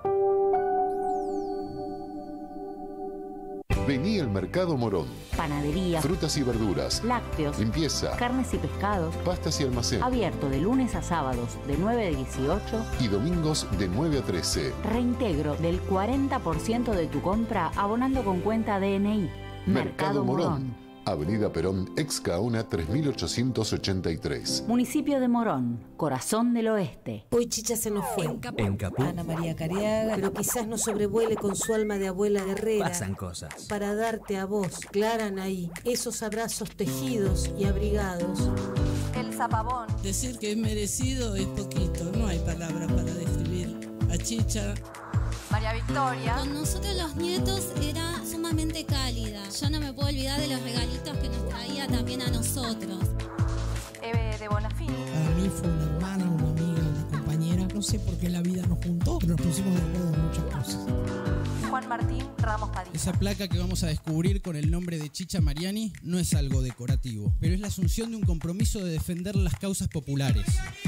S12: Vení al Mercado Morón.
S14: Panadería,
S12: Frutas y verduras,
S14: lácteos,
S12: limpieza,
S14: carnes y pescados,
S12: pastas y almacén.
S14: Abierto de lunes a sábados de nueve a dieciocho
S12: y domingos de nueve a trece.
S14: Reintegro del cuarenta por ciento de tu compra abonando con cuenta D N I.
S12: Mercado,
S14: Mercado
S12: Morón.
S14: Morón.
S12: Avenida Perón, ex Caona tres mil ochocientos ochenta y tres.
S14: Municipio de Morón, corazón del oeste.
S15: Hoy Chicha se nos fue.
S2: En Caput
S15: Ana María Cariaga, pero quizás nos sobrevuele con su alma de abuela guerrera.
S2: pasan cosas.
S15: Para darte a vos, Clara Anaí, esos abrazos tejidos y abrigados.
S16: El zapabón.
S17: Decir que es merecido es poquito, no hay palabras para describir a Chicha.
S16: María Victoria.
S18: Con nosotros los nietos era sumamente cálida. Yo no me puedo olvidar de los regalitos que nos traía también a nosotros.
S16: Eve de Bonafini.
S17: Para mí fue una hermana, una amiga, una compañera. No sé por qué la vida nos juntó, pero nos pusimos de acuerdo en muchas cosas.
S16: Juan Martín Ramos Padilla.
S19: Esa placa que vamos a descubrir con el nombre de Chicha Mariani no es algo decorativo, pero es la asunción de un compromiso de defender las causas populares.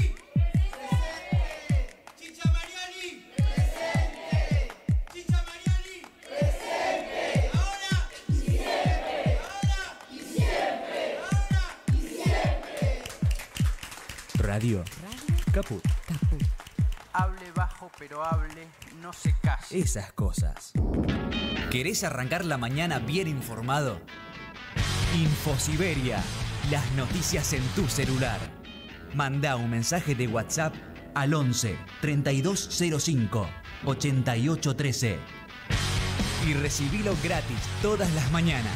S2: Radio Caput.
S20: Caput. Hable bajo, pero hable, no se case.
S2: Esas cosas. ¿Querés arrancar la mañana bien informado? Infosiberia. Las noticias en tu celular. Mandá un mensaje de WhatsApp al once treinta y dos cero cinco ochenta y ocho trece y recibilo gratis todas las mañanas.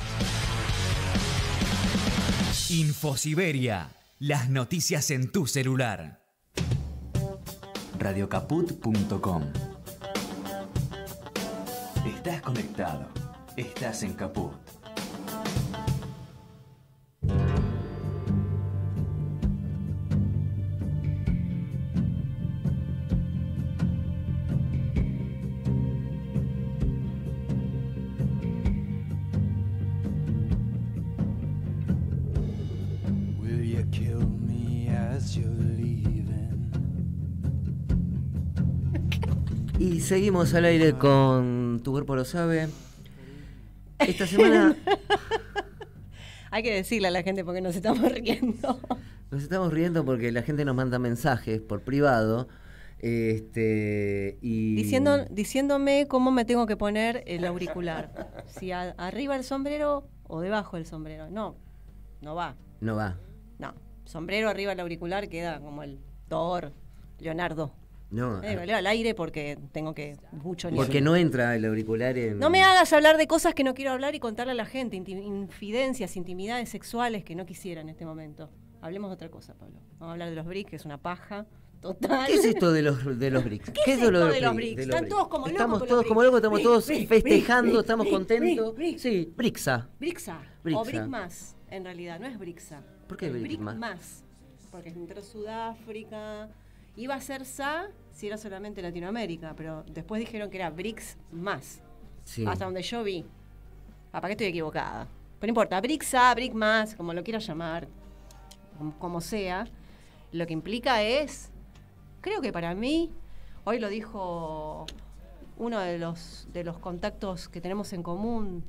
S2: Infosiberia. Las noticias en tu celular. radio caput punto com. Estás conectado. Estás en Caput.
S10: Y seguimos al aire con Tu Cuerpo Lo Sabe. Esta semana...
S7: Hay que decirle a la gente porque nos estamos riendo.
S10: Nos estamos riendo porque la gente nos manda mensajes por privado. Este, y...
S7: Diciendo, diciéndome cómo me tengo que poner el auricular. Si a, arriba el sombrero o debajo del sombrero. No, no va.
S10: No va.
S7: No, sombrero arriba el auricular queda como el Thor, Leonardo.
S10: No,
S7: eh, me leo al aire porque tengo que mucho
S10: porque no entra el auricular en...
S7: No me hagas hablar de cosas que no quiero hablar y contarle a la gente, inti- infidencias, intimidades sexuales que no quisiera en este momento. Hablemos de otra cosa, Pablo. Vamos a hablar de los B R I C S, que es una paja total.
S10: ¿Qué es esto de los de los B R I C S?
S7: ¿Qué,
S10: ¿Qué
S7: es
S10: es
S7: esto
S10: de los,
S7: de los
S10: B
S7: B R I C S?
S10: de los
S7: Están
S10: B R I C S?
S7: todos como locos.
S10: Estamos
S7: con
S10: todos
S7: los
S10: como locos, estamos
S7: B R I C S.
S10: todos
S7: B R I C S,
S10: festejando,
S7: B R I C S,
S10: estamos
S7: B R I C S,
S10: contentos.
S7: B R I C S.
S10: Sí, Brixa.
S7: Brixa.
S10: Brixa.
S7: O Bric más, en realidad, no es Brixa.
S10: ¿Por qué
S7: Bric,
S10: Bric más?
S7: más? Porque entró Sudáfrica. Iba a ser S A si era solamente Latinoamérica, pero después dijeron que era B R I C S más.
S10: Sí.
S7: Hasta donde yo vi. Capaz que estoy equivocada. Pero no importa, B R I C S A, B R I C más, como lo quieras llamar, como, como sea, lo que implica es, creo que para mí, hoy lo dijo uno de los, de los contactos que tenemos en común,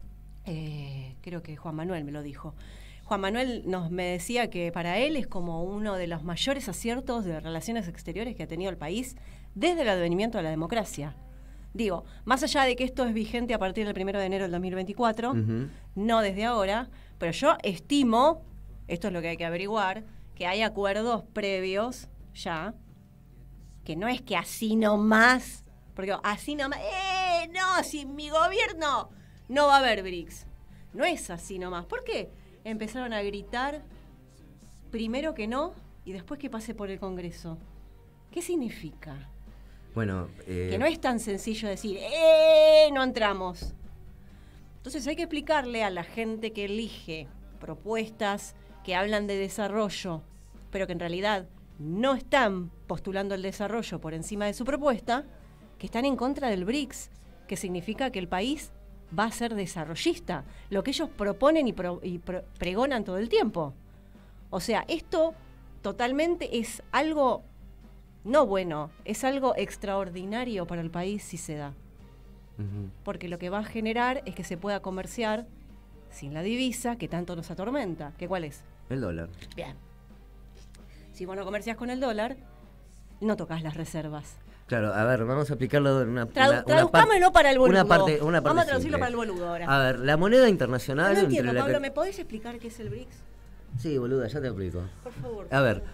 S7: eh, creo que Juan Manuel me lo dijo. Juan Manuel nos me decía que para él es como uno de los mayores aciertos de relaciones exteriores que ha tenido el país desde el advenimiento de la democracia. Digo, más allá de que esto es vigente a partir del primero de enero del dos mil veinticuatro, uh-huh. no desde ahora, pero yo estimo, esto es lo que hay que averiguar, que hay acuerdos previos ya, que no es que así nomás, porque así nomás, ¡eh! No, sin mi gobierno no va a haber B R I C S. No es así nomás. ¿Por qué? Empezaron a gritar primero que no y después que pase por el Congreso. ¿Qué significa?
S10: Bueno, eh...
S7: que no es tan sencillo decir ¡eh! No entramos. Entonces hay que explicarle a la gente que elige propuestas que hablan de desarrollo pero que en realidad no están postulando el desarrollo por encima de su propuesta, que están en contra del B R I C S, que significa que el país va a ser desarrollista, lo que ellos proponen y, pro, y pro, pregonan todo el tiempo. O sea, esto totalmente es algo no bueno, es algo extraordinario para el país si se da. Uh-huh. Porque lo que va a generar es que se pueda comerciar sin la divisa que tanto nos atormenta. ¿Qué cuál es?
S10: El dólar.
S7: Bien. Si vos no comerciás con el dólar, no tocas las reservas.
S10: Claro, a ver, vamos a aplicarlo en una,
S7: Tradu-
S10: una,
S7: traduzcámoslo para el boludo.
S10: Una parte, una parte
S7: vamos a traducirlo
S10: simple.
S7: para el boludo ahora.
S10: A ver, la moneda internacional...
S7: No, no entiendo,
S10: entre
S7: Pablo,
S10: la que...
S7: ¿me podés explicar qué es el B R I C S?
S10: Sí, boluda, ya te explico.
S7: Por favor.
S10: A ver...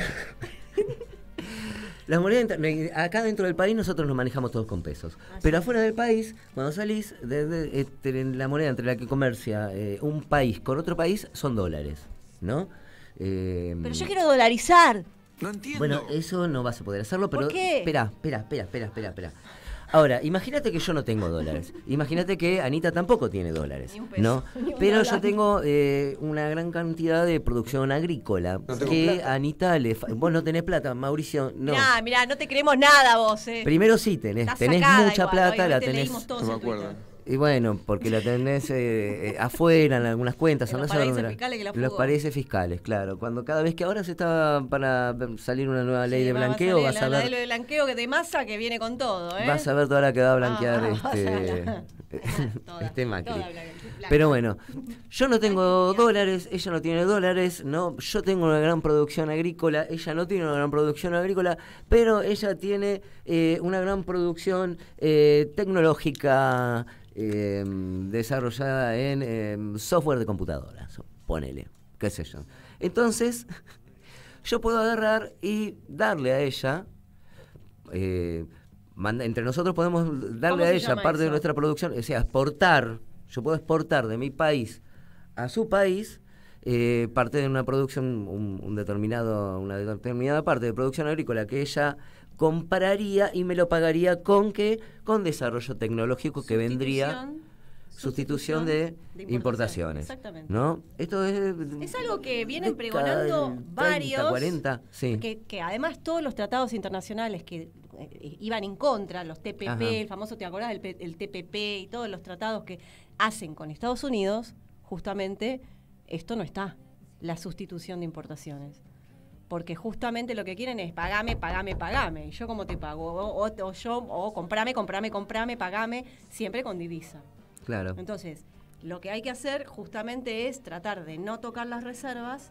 S10: La moneda inter... acá dentro del país nosotros nos manejamos todos con pesos, ah, pero sí. Afuera del país, cuando salís, de, de, de, la moneda entre la que comercia eh, un país con otro país son dólares, ¿no? Eh,
S7: pero yo quiero dolarizar.
S10: No entiendo. Bueno, eso no vas a poder hacerlo, pero...
S7: ¿Por qué?
S10: Espera, espera, espera, espera, espera, espera. Ahora, imagínate que yo no tengo dólares. Imagínate que Anita tampoco tiene dólares,
S7: Ni un peso,
S10: ¿no?
S7: ni un
S10: Pero
S7: dólar.
S10: yo tengo eh, una gran cantidad de producción agrícola
S7: no
S10: que
S7: plata.
S10: a Anita le... Fa... Vos no tenés plata, Mauricio, no.
S7: Mirá, mirá, no te creemos nada vos, eh.
S10: Primero sí tenés,
S7: Estás
S10: tenés
S7: sacada
S10: mucha
S7: igual,
S10: plata, la
S7: obviamente
S10: tenés...
S7: leímos todos
S10: No me
S7: en Twitter.
S10: acuerdo. Y bueno, porque la tenés eh, eh, afuera en algunas cuentas.
S7: En
S10: no
S7: los
S10: sé
S7: paraísos
S10: dónde la-
S7: fiscales que la
S10: Los
S7: fugó.
S10: paraísos fiscales, claro. Cuando cada vez que ahora se está para salir una nueva ley
S7: Sí,
S10: de
S7: va- va
S10: blanqueo,
S7: salir
S10: vas
S7: la,
S10: a
S7: la
S10: ver...
S7: de blanqueo que de masa que viene con todo, ¿eh?
S10: Vas a ver toda la que va a blanquear
S7: Ah,
S10: este,
S7: toda,
S10: este Macri.
S7: toda blanca, blanca.
S10: Pero bueno, yo no tengo dólares, ella no tiene dólares, no, yo tengo una gran producción agrícola, ella no tiene una gran producción agrícola, pero ella tiene eh, una gran producción eh, tecnológica eh, desarrollada en eh, software de computadoras, ponele, qué sé yo. Entonces, yo puedo agarrar y darle a ella... Eh, Manda, entre nosotros podemos darle a ella parte eso? de nuestra producción, o sea, exportar, yo puedo exportar de mi país a su país eh, parte de una producción, un, un determinado, una determinada parte de producción agrícola que ella compraría y me lo pagaría con qué, con desarrollo tecnológico que vendría sustitución de, de importaciones,
S7: exactamente.
S10: ¿no? Esto es
S7: es algo que vienen pregonando
S10: treinta,
S7: varios
S10: cuarenta, sí.
S7: que, que además todos los tratados internacionales que eh, iban en contra, los T P P,
S10: Ajá.
S7: el famoso, ¿te acordás? El, el T P P y todos los tratados que hacen con Estados Unidos, justamente esto no está, la sustitución de importaciones. Porque justamente lo que quieren es pagame, pagame, pagame. ¿Y yo cómo te pago? O, o, o yo, o comprame, comprame, comprame, pagame, siempre con divisa.
S10: Claro.
S7: Entonces, lo que hay que hacer justamente es tratar de no tocar las reservas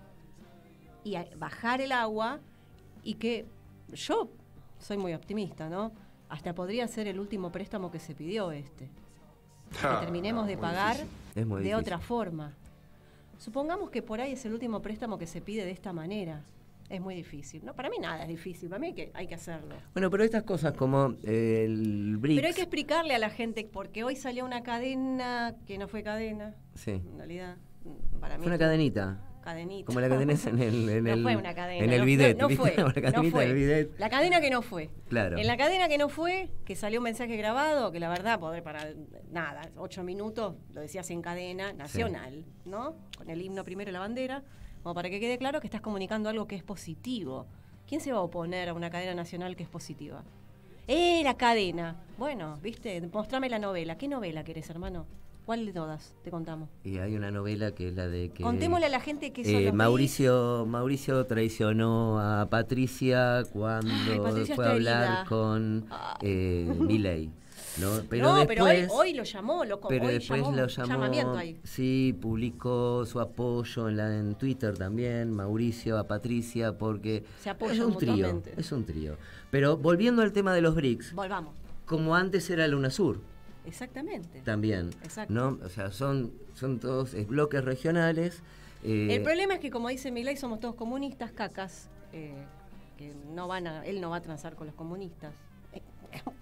S7: y a- bajar el agua y que yo soy muy optimista, ¿no? Hasta podría ser el último préstamo que se pidió este.
S10: Ah,
S7: que terminemos de
S10: muy
S7: pagar
S10: difícil. Es muy
S7: de
S10: difícil.
S7: otra forma. Supongamos que por ahí es el último préstamo que se pide de esta manera. Es muy difícil. No, para mí nada es difícil, para mí hay que, hay que hacerlo.
S10: Bueno, pero estas cosas como eh, el B R I C S...
S7: Pero hay que explicarle a la gente, porque hoy salió una cadena que no fue cadena,
S10: Sí.
S7: en realidad, para mí.
S10: Fue una cadenita.
S7: Cadenita.
S10: Como la que tenés en el, en
S7: no
S10: el,
S7: fue una cadena.
S10: en el
S7: no,
S10: bidet.
S7: No, no
S10: ¿viste?
S7: fue.
S10: La cadenita
S7: no fue.
S10: del bidet.
S7: La cadena que no fue.
S10: Claro.
S7: En la cadena que no fue, que salió un mensaje grabado, que la verdad, poder para nada, ocho minutos, lo decías en cadena nacional, sí. ¿no? Con el himno primero y la bandera, como para que quede claro que estás comunicando algo que es positivo. ¿Quién se va a oponer a una cadena nacional que es positiva? ¡Eh, la cadena! Bueno, ¿viste? Mostrame la novela. ¿Qué novela querés, hermano? ¿Cuál de todas te contamos?
S10: Y hay una novela que es la de que...
S7: Contémosle a la gente que son
S10: eh,
S7: los
S10: Mauricio, Mauricio traicionó a Patricia cuando
S7: Ay, Patricia
S10: fue a
S7: está
S10: hablar
S7: herida.
S10: con eh, Milei. ¿no? Pero
S7: no,
S10: después,
S7: pero hoy, hoy lo llamó, lo,
S10: pero
S7: hoy
S10: después
S7: llamó,
S10: lo llamó,
S7: llamamiento ahí.
S10: sí, publicó su apoyo en, la, en Twitter también, Mauricio a Patricia, porque
S7: Se apoyan
S10: es un trío,
S7: mutuamente.
S10: es un trío. Pero volviendo al tema de los B R I C S,
S7: Volvamos.
S10: como antes era el UNASUR,
S7: Exactamente.
S10: también,
S7: Exacto.
S10: ¿no? O sea, son, son todos eh, bloques regionales. eh,
S7: El problema es que, como dice Milei, somos todos comunistas, cacas, eh, que no van a, él no va a transar con los comunistas. Eh,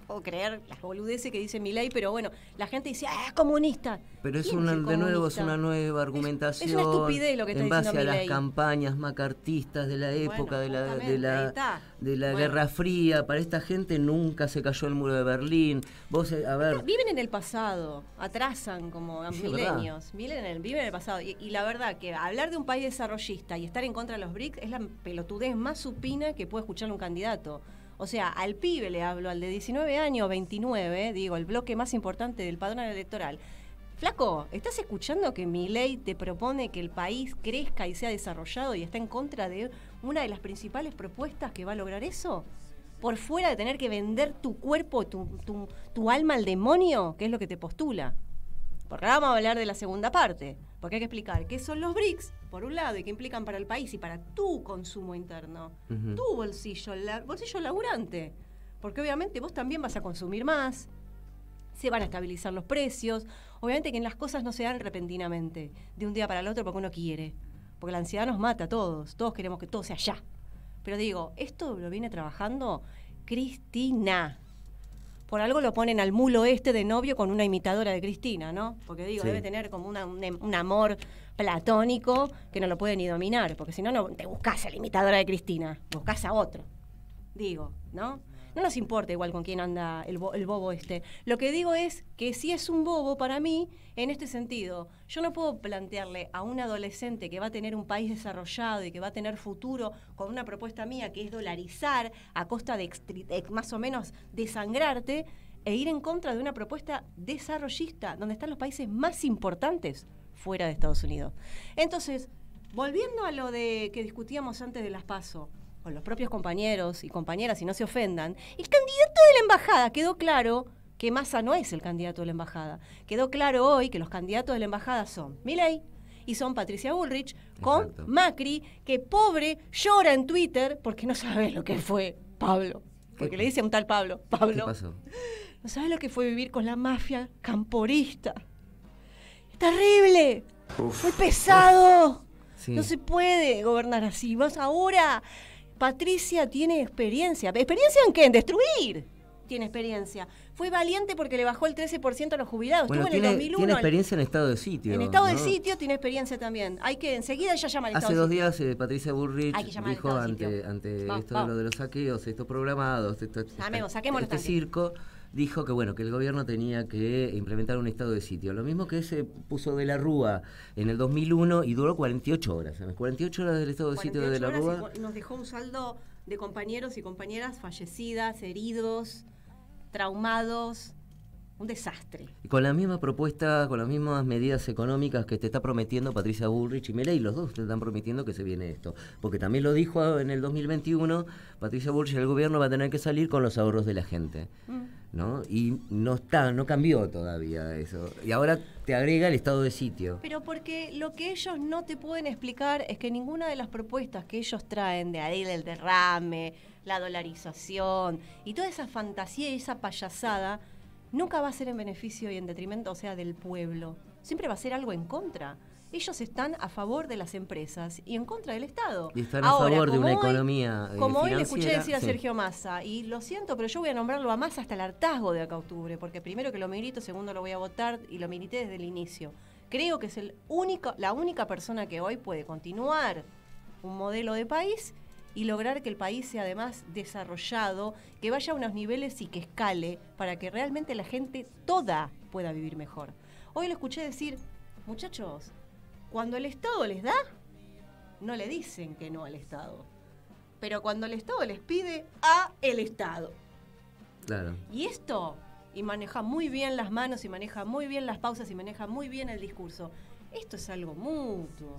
S7: puedo creer las boludeces que dice Milei, pero bueno, la gente dice, ¡ah, comunista!
S10: Pero es una, de nuevo es una nueva argumentación
S7: es, es una estupidez lo que está
S10: en base
S7: diciendo
S10: a
S7: Milei.
S10: las campañas macartistas de la época,
S7: bueno,
S10: de la, de la, de la
S7: bueno.
S10: Guerra Fría. Para esta gente nunca se cayó el muro de Berlín. Vos, a ver...
S7: Viven en el pasado, atrasan como
S10: Sí,
S7: milenios, viven en, el, viven en el pasado. Y, y la verdad que hablar de un país desarrollista y estar en contra de los B R I C S es la pelotudez más supina que puede escuchar un candidato. O sea, al pibe le hablo, al de diecinueve años, veintinueve, digo, el bloque más importante del padrón electoral. Flaco, ¿estás escuchando que Milei te propone que el país crezca y sea desarrollado y está en contra de una de las principales propuestas que va a lograr eso? Por fuera de tener que vender tu cuerpo, tu, tu, tu alma al demonio, que es lo que te postula. Porque ahora vamos a hablar de la segunda parte, porque hay que explicar qué son los B R I C S, por un lado, y qué implican para el país y para tu consumo interno, uh-huh. tu bolsillo, la, bolsillo laburante. Porque obviamente vos también vas a consumir más, se van a estabilizar los precios. Obviamente que las cosas no se dan repentinamente, de un día para el otro porque uno quiere. Porque la ansiedad nos mata a todos, todos queremos que todo sea ya. Pero digo, esto lo viene trabajando Cristina. Por algo lo ponen al mulo este de novio con una imitadora de Cristina, ¿no? Porque digo, sí. debe tener como una, un, un amor platónico que no lo puede ni dominar, porque si no, no te buscás a la imitadora de Cristina, buscás a otro. Digo, ¿no? No nos importa igual con quién anda el, bo, el bobo este. Lo que digo es que si es un bobo para mí, en este sentido, yo no puedo plantearle a un adolescente que va a tener un país desarrollado y que va a tener futuro con una propuesta mía que es dolarizar a costa de, de más o menos desangrarte e ir en contra de una propuesta desarrollista donde están los países más importantes fuera de Estados Unidos. Entonces, volviendo a lo de que discutíamos antes de las PASO, con los propios compañeros y compañeras, y no se ofendan, el candidato de la embajada, quedó claro que Massa no es el candidato de la embajada. Quedó claro hoy que los candidatos de la embajada son Milei y son Patricia Bullrich, con Exacto. Macri, que pobre llora en Twitter porque no sabe lo que fue Pablo. Porque le dice a un tal Pablo, Pablo,
S10: ¿qué pasó?
S7: No sabe lo que fue vivir con la mafia camporista. ¡Terrible! Uf. ¡Muy pesado! Sí. No se puede gobernar así. Vos ahora... Patricia tiene experiencia. ¿Experiencia en qué? En destruir. Tiene experiencia. Fue valiente porque le bajó el trece por ciento a los jubilados.
S10: Bueno,
S7: Estuvo
S10: tiene,
S7: en el dos mil uno.
S10: Tiene experiencia en estado de sitio.
S7: En estado
S10: ¿no?
S7: de sitio tiene experiencia también. Hay que, enseguida ella llama al
S10: Hace
S7: estado
S10: dos
S7: de
S10: días eh, Patricia Bullrich dijo ante, ante
S7: va,
S10: esto
S7: va.
S10: de lo de los saqueos, estos programados, esto,
S7: Samemos,
S10: esta,
S7: saquemos
S10: este circo, dijo que bueno, que el gobierno tenía que implementar un estado de sitio. Lo mismo que se puso de la Rúa en el dos mil uno y duró cuarenta y ocho horas. cuarenta y ocho horas del estado de sitio de la Rúa.
S7: Nos dejó un saldo de compañeros y compañeras fallecidas, heridos, traumados, un desastre.
S10: Y con la misma propuesta, con las mismas medidas económicas que te está prometiendo Patricia Bullrich y Milei, los dos te están prometiendo que se viene esto. Porque también lo dijo en el dos mil veintiuno, Patricia Bullrich, el gobierno va a tener que salir con los ahorros de la gente. Mm. ¿No? Y no está, no cambió todavía eso. Y ahora te agrega el estado de sitio.
S7: Pero porque lo que ellos no te pueden explicar es que ninguna de las propuestas que ellos traen de ahí del derrame, la dolarización y toda esa fantasía y esa payasada nunca va a ser en beneficio y en detrimento, o sea, del pueblo. Siempre va a ser algo en contra. Ellos están a favor de las empresas y en contra del Estado.
S10: Y están
S7: Ahora,
S10: a favor de una
S7: hoy,
S10: economía eh,
S7: Como
S10: financiera,
S7: hoy le escuché decir a
S10: sí.
S7: Sergio Massa, y lo siento, pero yo voy a nombrarlo a Massa hasta el hartazgo de acá a octubre, porque primero que lo milito, segundo lo voy a votar, y lo milité desde el inicio. Creo que es el único, la única persona que hoy puede continuar un modelo de país y lograr que el país sea además desarrollado, que vaya a unos niveles y que escale, para que realmente la gente toda pueda vivir mejor. Hoy lo escuché decir, muchachos, cuando el Estado les da, no le dicen que no al Estado. Pero cuando el Estado les pide, a el Estado.
S10: Claro.
S7: Y esto, y maneja muy bien las manos, y maneja muy bien las pausas, y maneja muy bien el discurso. Esto es algo mutuo.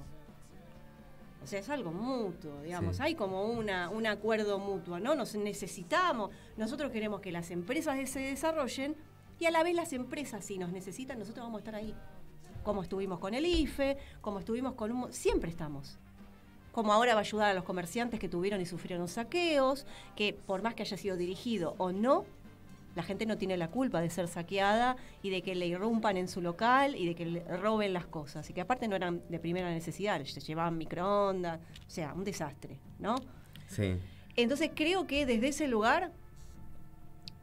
S7: O sea, es algo mutuo, digamos. Sí. Hay como una, un acuerdo mutuo, ¿no? Nos necesitamos. Nosotros queremos que las empresas se desarrollen, y a la vez las empresas, si nos necesitan, nosotros vamos a estar ahí. Como estuvimos con el I F E, como estuvimos con un... Siempre estamos. Como ahora va a ayudar a los comerciantes que tuvieron y sufrieron saqueos, que por más que haya sido dirigido o no, la gente no tiene la culpa de ser saqueada y de que le irrumpan en su local y de que le roben las cosas. Y que aparte no eran de primera necesidad, se llevaban microondas, o sea, un desastre, ¿no?
S10: Sí.
S7: Entonces creo que desde ese lugar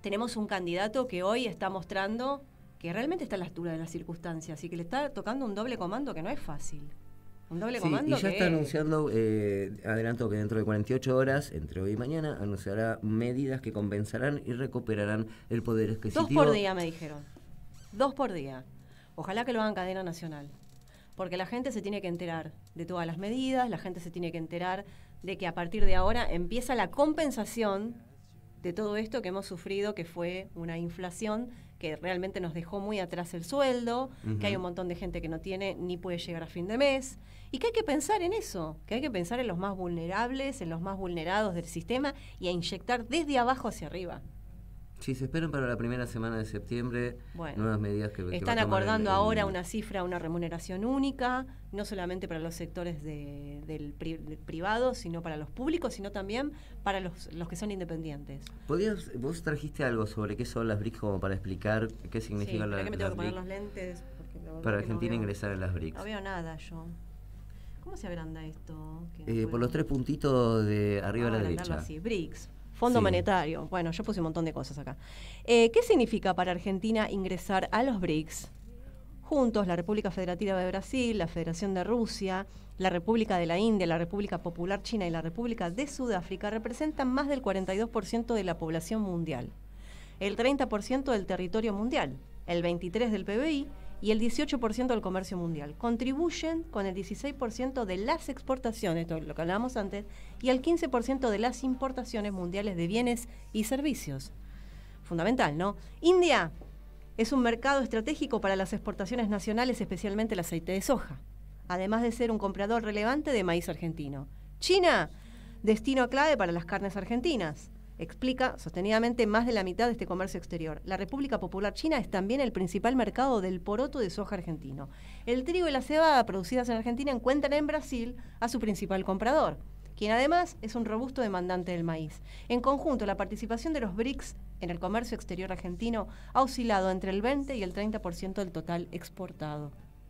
S7: tenemos un candidato que hoy está mostrando que realmente está a la altura de las circunstancias y que le está tocando un doble comando que no es fácil. Un doble
S10: sí,
S7: comando
S10: y ya
S7: que
S10: está anunciando, eh, adelanto que dentro de cuarenta y ocho horas, entre hoy y mañana, anunciará medidas que compensarán y recuperarán el poder adquisitivo.
S7: Dos por día, me dijeron. Dos por día. Ojalá que lo hagan cadena nacional. Porque la gente se tiene que enterar de todas las medidas, la gente se tiene que enterar de que a partir de ahora empieza la compensación de todo esto que hemos sufrido, que fue una inflación que realmente nos dejó muy atrás el sueldo, uh-huh. que hay un montón de gente que no tiene ni puede llegar a fin de mes, y que hay que pensar en eso, que hay que pensar en los más vulnerables, en los más vulnerados del sistema, y a inyectar desde abajo hacia arriba.
S10: Sí, se esperan para la primera semana de septiembre
S7: bueno,
S10: nuevas medidas que, que
S7: están
S10: va a tomar
S7: acordando
S10: el, el...
S7: ahora una cifra, una remuneración única, no solamente para los sectores de, del, pri, del privado, sino para los públicos, sino también para los, los que son independientes.
S10: ¿Podías, vos trajiste algo sobre qué son las B R I C S como para explicar qué significan
S7: sí,
S10: las,
S7: que me
S10: las
S7: tengo que
S10: B R I C S?
S7: poner los lentes. Porque la
S10: para
S7: que
S10: Argentina
S7: no veo,
S10: ingresar en las B R I C S.
S7: No veo nada yo. ¿Cómo se agranda esto?
S10: Eh, por los tres puntitos de arriba
S7: ah,
S10: a la derecha.
S7: Así. B R I C S. Fondo
S10: sí.
S7: Monetario. Bueno, yo puse un montón de cosas acá. Eh, ¿Qué significa para Argentina ingresar a los B R I C S? Juntos, la República Federativa de Brasil, la Federación de Rusia, la República de la India, la República Popular China y la República de Sudáfrica representan más del cuarenta y dos por ciento de la población mundial, el treinta por ciento del territorio mundial, el veintitrés por ciento del P B I y el dieciocho por ciento del comercio mundial. Contribuyen con el dieciséis por ciento de las exportaciones, esto es lo que hablábamos antes, y el quince por ciento de las importaciones mundiales de bienes y servicios. Fundamental, ¿no? India es un mercado estratégico para las exportaciones nacionales, especialmente el aceite de soja, además de ser un comprador relevante de maíz argentino. China, destino clave para las carnes argentinas. Explica sostenidamente más de la mitad de este comercio exterior. La República Popular China es también el principal mercado del poroto de soja argentino. El trigo y la cebada producidas en Argentina encuentran en Brasil a su principal comprador, quien además es un robusto demandante del maíz. En conjunto, la participación de los B R I C S en el comercio exterior argentino ha oscilado entre el veinte y el treinta por ciento del total exportado.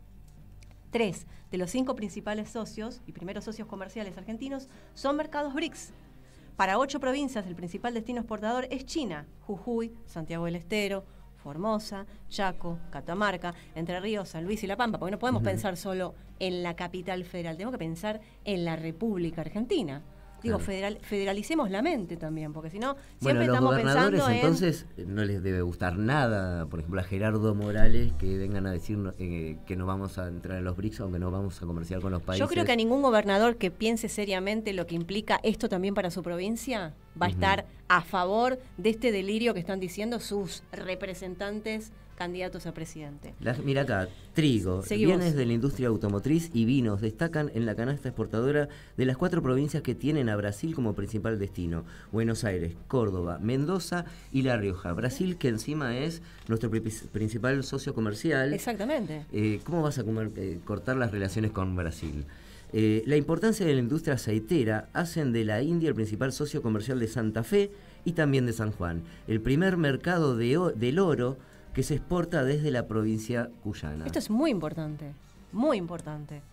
S7: Tres de los cinco principales socios y primeros socios comerciales argentinos son mercados B R I C S. Para ocho provincias, el principal destino exportador es China: Jujuy, Santiago del Estero, Formosa, Chaco, Catamarca, Entre Ríos, San Luis y La Pampa, porque no podemos uh-huh. pensar solo en la capital federal, tenemos que pensar en la República Argentina. Digo, claro. federal, federalicemos la mente también, porque si no, siempre
S10: bueno,
S7: estamos pensando en...
S10: Los gobernadores entonces no les debe gustar nada, por ejemplo, a Gerardo Morales, que vengan a decir eh, que no vamos a entrar en los B R I C S, aunque no vamos a comerciar con los países.
S7: Yo creo que a ningún gobernador que piense seriamente lo que implica esto también para su provincia va a uh-huh. estar a favor de este delirio que están diciendo sus representantes candidatos a presidente.
S10: La, mira acá, trigo,
S7: Seguimos.
S10: Bienes de la industria automotriz y vinos destacan en la canasta exportadora de las cuatro provincias que tienen a Brasil como principal destino: Buenos Aires, Córdoba, Mendoza y La Rioja. Brasil, que encima es nuestro pri- principal socio comercial.
S7: Exactamente.
S10: Eh, ¿Cómo vas a comer, eh, cortar las relaciones con Brasil? Eh, la importancia de la industria aceitera hacen de la India el principal socio comercial de Santa Fe y también de San Juan, el primer mercado de o- del oro que se exporta desde la provincia cuyana.
S7: Esto es muy importante, muy importante.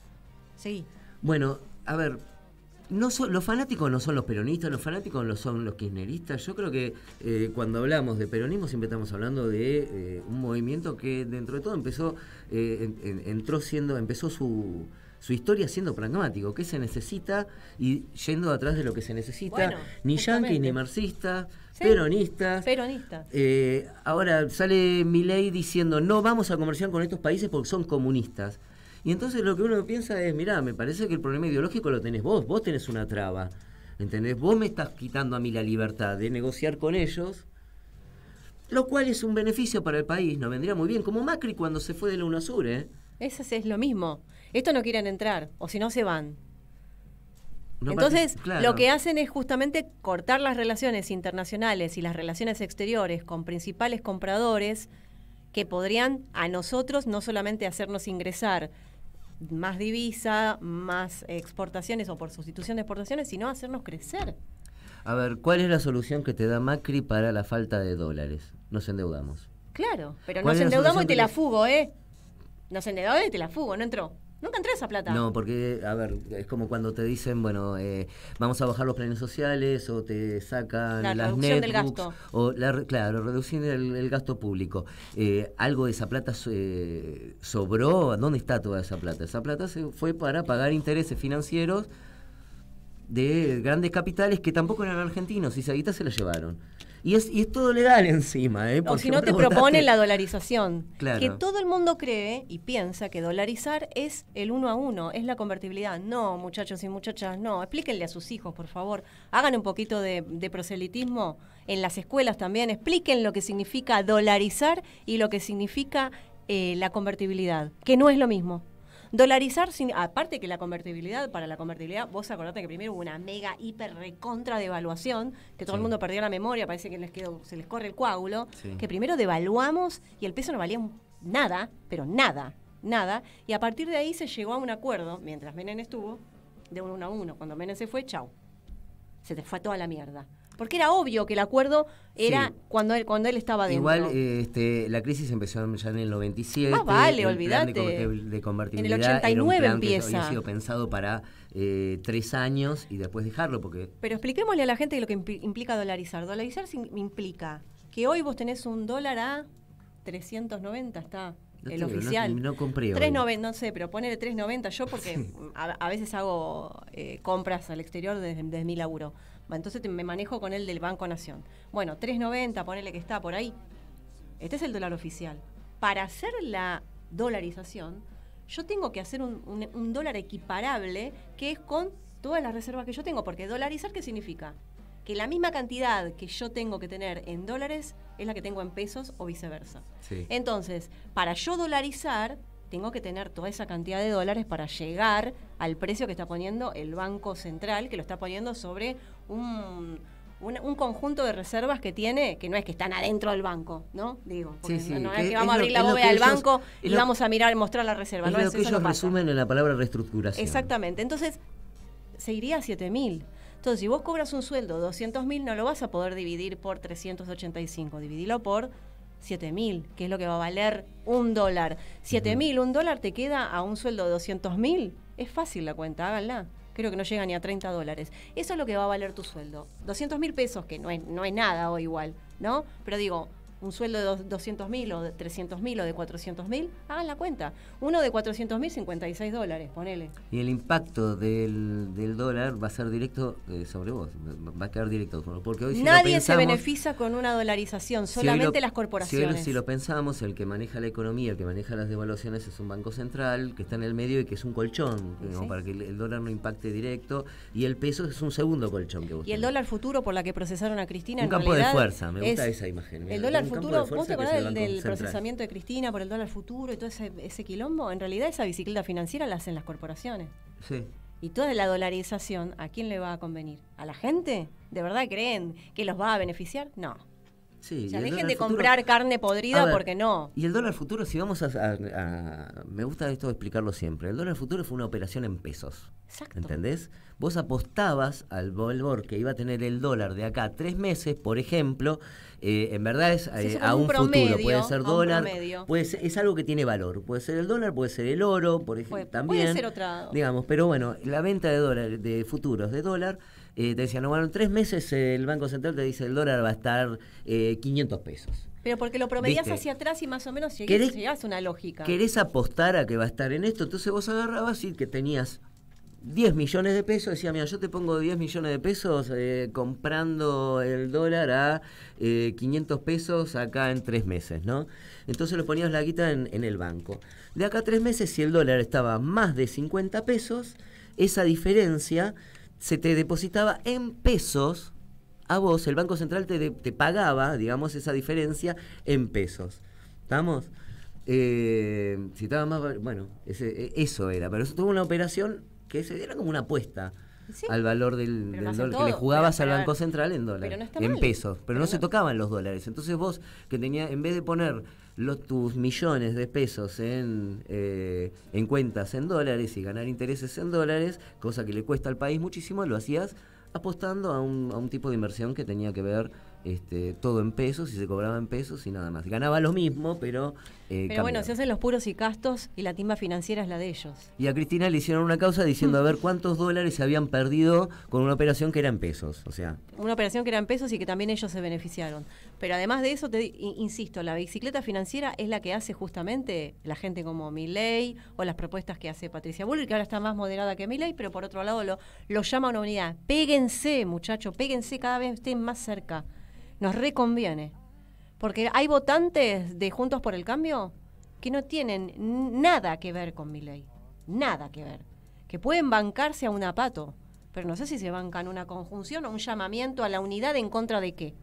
S7: Sí.
S10: Bueno, a ver, no son, los fanáticos no son los peronistas, los fanáticos no son los kirchneristas. Yo creo que eh, cuando hablamos de peronismo siempre estamos hablando de eh, un movimiento que dentro de todo empezó, eh, en, en, entró siendo, empezó su... su historia siendo pragmático, qué se necesita y yendo atrás de lo que se necesita,
S7: bueno,
S10: ni yanquis ni marxistas, sí, peronistas.
S7: Peronistas.
S10: Eh, ahora sale Milei diciendo no vamos a comerciar con estos países porque son comunistas. Y entonces lo que uno piensa es, mirá, me parece que el problema ideológico lo tenés vos, vos tenés una traba, ¿entendés? Vos me estás quitando a mí la libertad de negociar con ellos, lo cual es un beneficio para el país, nos vendría muy bien, como Macri cuando se fue de la UNASUR, ¿eh?
S7: Eso es lo mismo. Estos no quieren entrar, o si no se van.
S10: No
S7: Entonces,
S10: parece, claro.
S7: Lo que hacen es justamente cortar las relaciones internacionales y las relaciones exteriores con principales compradores que podrían a nosotros no solamente hacernos ingresar más divisa, más exportaciones o por sustitución de exportaciones, sino hacernos crecer.
S10: A ver, ¿cuál es la solución que te da Macri para la falta de dólares? Nos endeudamos.
S7: Claro, pero nos endeudamos y te la fugo, ¿eh? Nos endeudamos y te la fugo, no entró. Nunca entró esa plata.
S10: No, porque, a ver, es como cuando te dicen, bueno, eh, vamos a bajar los planes sociales o te sacan
S7: La
S10: las
S7: reducción del
S10: netbooks,
S7: gasto.
S10: o la, claro, reducir el, el gasto público. Eh, ¿Algo de esa plata eh, sobró? ¿Dónde está toda esa plata? Esa plata se fue para pagar intereses financieros de grandes capitales que tampoco eran argentinos y esa guita se la llevaron. Y es, y es todo legal encima, ¿eh?
S7: O si no te proponen la dolarización.
S10: Claro.
S7: Que todo el mundo cree y piensa que dolarizar es el uno a uno, es la convertibilidad. No, muchachos y muchachas, no. Explíquenle a sus hijos, por favor. Hagan un poquito de, de proselitismo en las escuelas también. Expliquen lo que significa dolarizar y lo que significa eh, la convertibilidad, que no es lo mismo. Dolarizar, sin, aparte que la convertibilidad, para la convertibilidad, vos acordate que primero hubo una mega, hiper, recontra devaluación, que todo sí. el mundo perdió la memoria, parece que les quedó, se les corre el coágulo, sí. que primero devaluamos y el peso no valía nada, pero nada, nada, y a partir de ahí se llegó a un acuerdo, mientras Menem estuvo, de uno a uno. Cuando Menem se fue, chau, se te fue toda la mierda. Porque era obvio que el acuerdo era sí. cuando él cuando él estaba dentro.
S10: Igual eh, este, la crisis empezó ya en el noventa y siete.
S7: Ah, vale, olvídate.
S10: De, de convertibilidad.
S7: En el ochenta y nueve
S10: era un plan
S7: empieza.
S10: Que había sido pensado para eh, tres años y después dejarlo porque...
S7: Pero expliquémosle a la gente lo que implica dolarizar. Dolarizar implica que hoy vos tenés un dólar a trescientos noventa, está...
S10: No
S7: el
S10: te,
S7: oficial.
S10: No, no compré
S7: tres noventa, no sé, pero ponele tres noventa yo porque
S10: sí.
S7: a, a veces hago eh, compras al exterior desde, desde mi laburo. Entonces te, me manejo con el del Banco Nación. Bueno, tres noventa, ponele que está por ahí. Este es el dólar oficial. Para hacer la dolarización, yo tengo que hacer un, un, un dólar equiparable que es con todas las reservas que yo tengo. Porque dolarizar, ¿qué significa? Que la misma cantidad que yo tengo que tener en dólares es la que tengo en pesos o viceversa.
S10: Sí.
S7: Entonces, para yo dolarizar, tengo que tener toda esa cantidad de dólares para llegar al precio que está poniendo el Banco Central, que lo está poniendo sobre un, un, un conjunto de reservas que tiene, que no es que están adentro del banco, ¿no? Digo, porque sí, sí, no, no es que vamos es a abrir lo, la bóveda del ellos, banco y lo, vamos a mirar y mostrar la reserva.
S10: Es
S7: no
S10: lo
S7: es
S10: que
S7: eso
S10: ellos
S7: no
S10: resumen en la palabra reestructuración.
S7: Exactamente. Entonces, se iría a siete mil. Entonces, si vos cobras un sueldo de doscientos mil, no lo vas a poder dividir por trescientos ochenta y cinco. Dividilo por siete mil, que es lo que va a valer un dólar. siete mil, uh-huh. un dólar te queda a un sueldo de doscientos mil. Es fácil la cuenta, háganla. Creo que no llega ni a treinta dólares. Eso es lo que va a valer tu sueldo. doscientos mil pesos, que no es, no es nada o igual, ¿no? Pero digo, un sueldo de doscientos mil o de trescientos mil o de cuatrocientos mil, hagan la cuenta. Uno de cuatrocientos mil, cincuenta y seis dólares, ponele.
S10: Y el impacto del, del dólar va a ser directo eh, sobre vos, va a quedar directo. Porque hoy si
S7: nadie
S10: lo pensamos,
S7: se beneficia con una dolarización, solamente
S10: si lo,
S7: las corporaciones.
S10: Si, hoy, si lo pensamos, el que maneja la economía, el que maneja las devaluaciones es un banco central que está en el medio y que es un colchón, digamos, ¿sí? para que el, el dólar no impacte directo, y el peso es un segundo colchón que vos
S7: Y el
S10: tenés.
S7: dólar futuro por la que procesaron a Cristina,
S10: un
S7: en
S10: campo
S7: realidad
S10: de fuerza, me gusta
S7: es,
S10: esa imagen.
S7: El dólar futuro,
S10: de
S7: ¿vos te acordás del, del
S10: central.
S7: procesamiento de Cristina por el dólar futuro y todo ese, ese quilombo? En realidad esa bicicleta financiera la hacen las corporaciones.
S10: Sí.
S7: Y toda la dolarización, ¿a quién le va a convenir? ¿A la gente? ¿De verdad creen que los va a beneficiar? No.
S10: Sí,
S7: o sea, dejen de
S10: futuro,
S7: comprar carne podrida
S10: ver,
S7: porque no.
S10: Y el dólar futuro, si vamos a, a, a... Me gusta esto explicarlo siempre. El dólar futuro fue una operación en pesos.
S7: Exacto.
S10: ¿Entendés? Vos apostabas al valor que iba a tener el dólar de acá a tres meses, por ejemplo. Eh, en verdad es eh, a un, un promedio, futuro. Puede ser dólar. Puede ser, es algo que tiene valor. Puede ser el dólar, puede ser el oro, por ejemplo.
S7: Puede,
S10: también.
S7: Puede ser otra.
S10: Digamos, pero bueno, la venta de dólar, de futuros de dólar. Eh, te decían, no, bueno, en tres meses eh, el Banco Central te dice el dólar va a estar eh, quinientos pesos.
S7: Pero porque lo promedias
S10: ¿Viste?
S7: Hacia atrás y más o menos
S10: ¿Querés,
S7: llegás a una lógica.
S10: ¿Querés apostar a que va a estar en esto? Entonces vos agarrabas y que tenías diez millones de pesos, decía, mira, yo te pongo diez millones de pesos eh, comprando el dólar a eh, quinientos pesos acá en tres meses, ¿no? Entonces lo ponías la guita en, en el banco. De acá a tres meses, si el dólar estaba más de cincuenta pesos, esa diferencia se te depositaba en pesos a vos, el Banco Central te, de, te pagaba, digamos, esa diferencia en pesos. ¿Estamos? Eh, si estaba más... Bueno, ese, eso era, pero eso tuvo una operación que era como una apuesta sí, al valor del, del dólar, todo, que le jugabas pero, al Banco Central en dólares, no en mal, pesos, pero, pero no, no se tocaban los dólares. Entonces vos, que tenía, en vez de poner los, tus millones de pesos en, eh, en cuentas en dólares y ganar intereses en dólares, cosa que le cuesta al país muchísimo, lo hacías apostando a un, a un tipo de inversión que tenía que ver Este, todo en pesos y se cobraba en pesos y nada más. Ganaba lo mismo, pero eh,
S7: Pero bueno, se hacen los puros y castos y la timba financiera es la de ellos.
S10: Y a Cristina le hicieron una causa diciendo a ver cuántos dólares se habían perdido con una operación que era en pesos. O sea,
S7: una operación que era en pesos y que también ellos se beneficiaron. Pero además de eso, te insisto, la bicicleta financiera es la que hace justamente la gente como Milei o las propuestas que hace Patricia Bullrich, que ahora está más moderada que Milei, pero por otro lado lo, lo llama a una unidad. Péguense, muchachos, péguense, cada vez estén más cerca. Nos reconviene. Porque hay votantes de Juntos por el Cambio que no tienen nada que ver con Milei. Nada que ver. Que pueden bancarse a un apato. Pero no sé si se bancan una conjunción o un llamamiento a la unidad en contra de qué.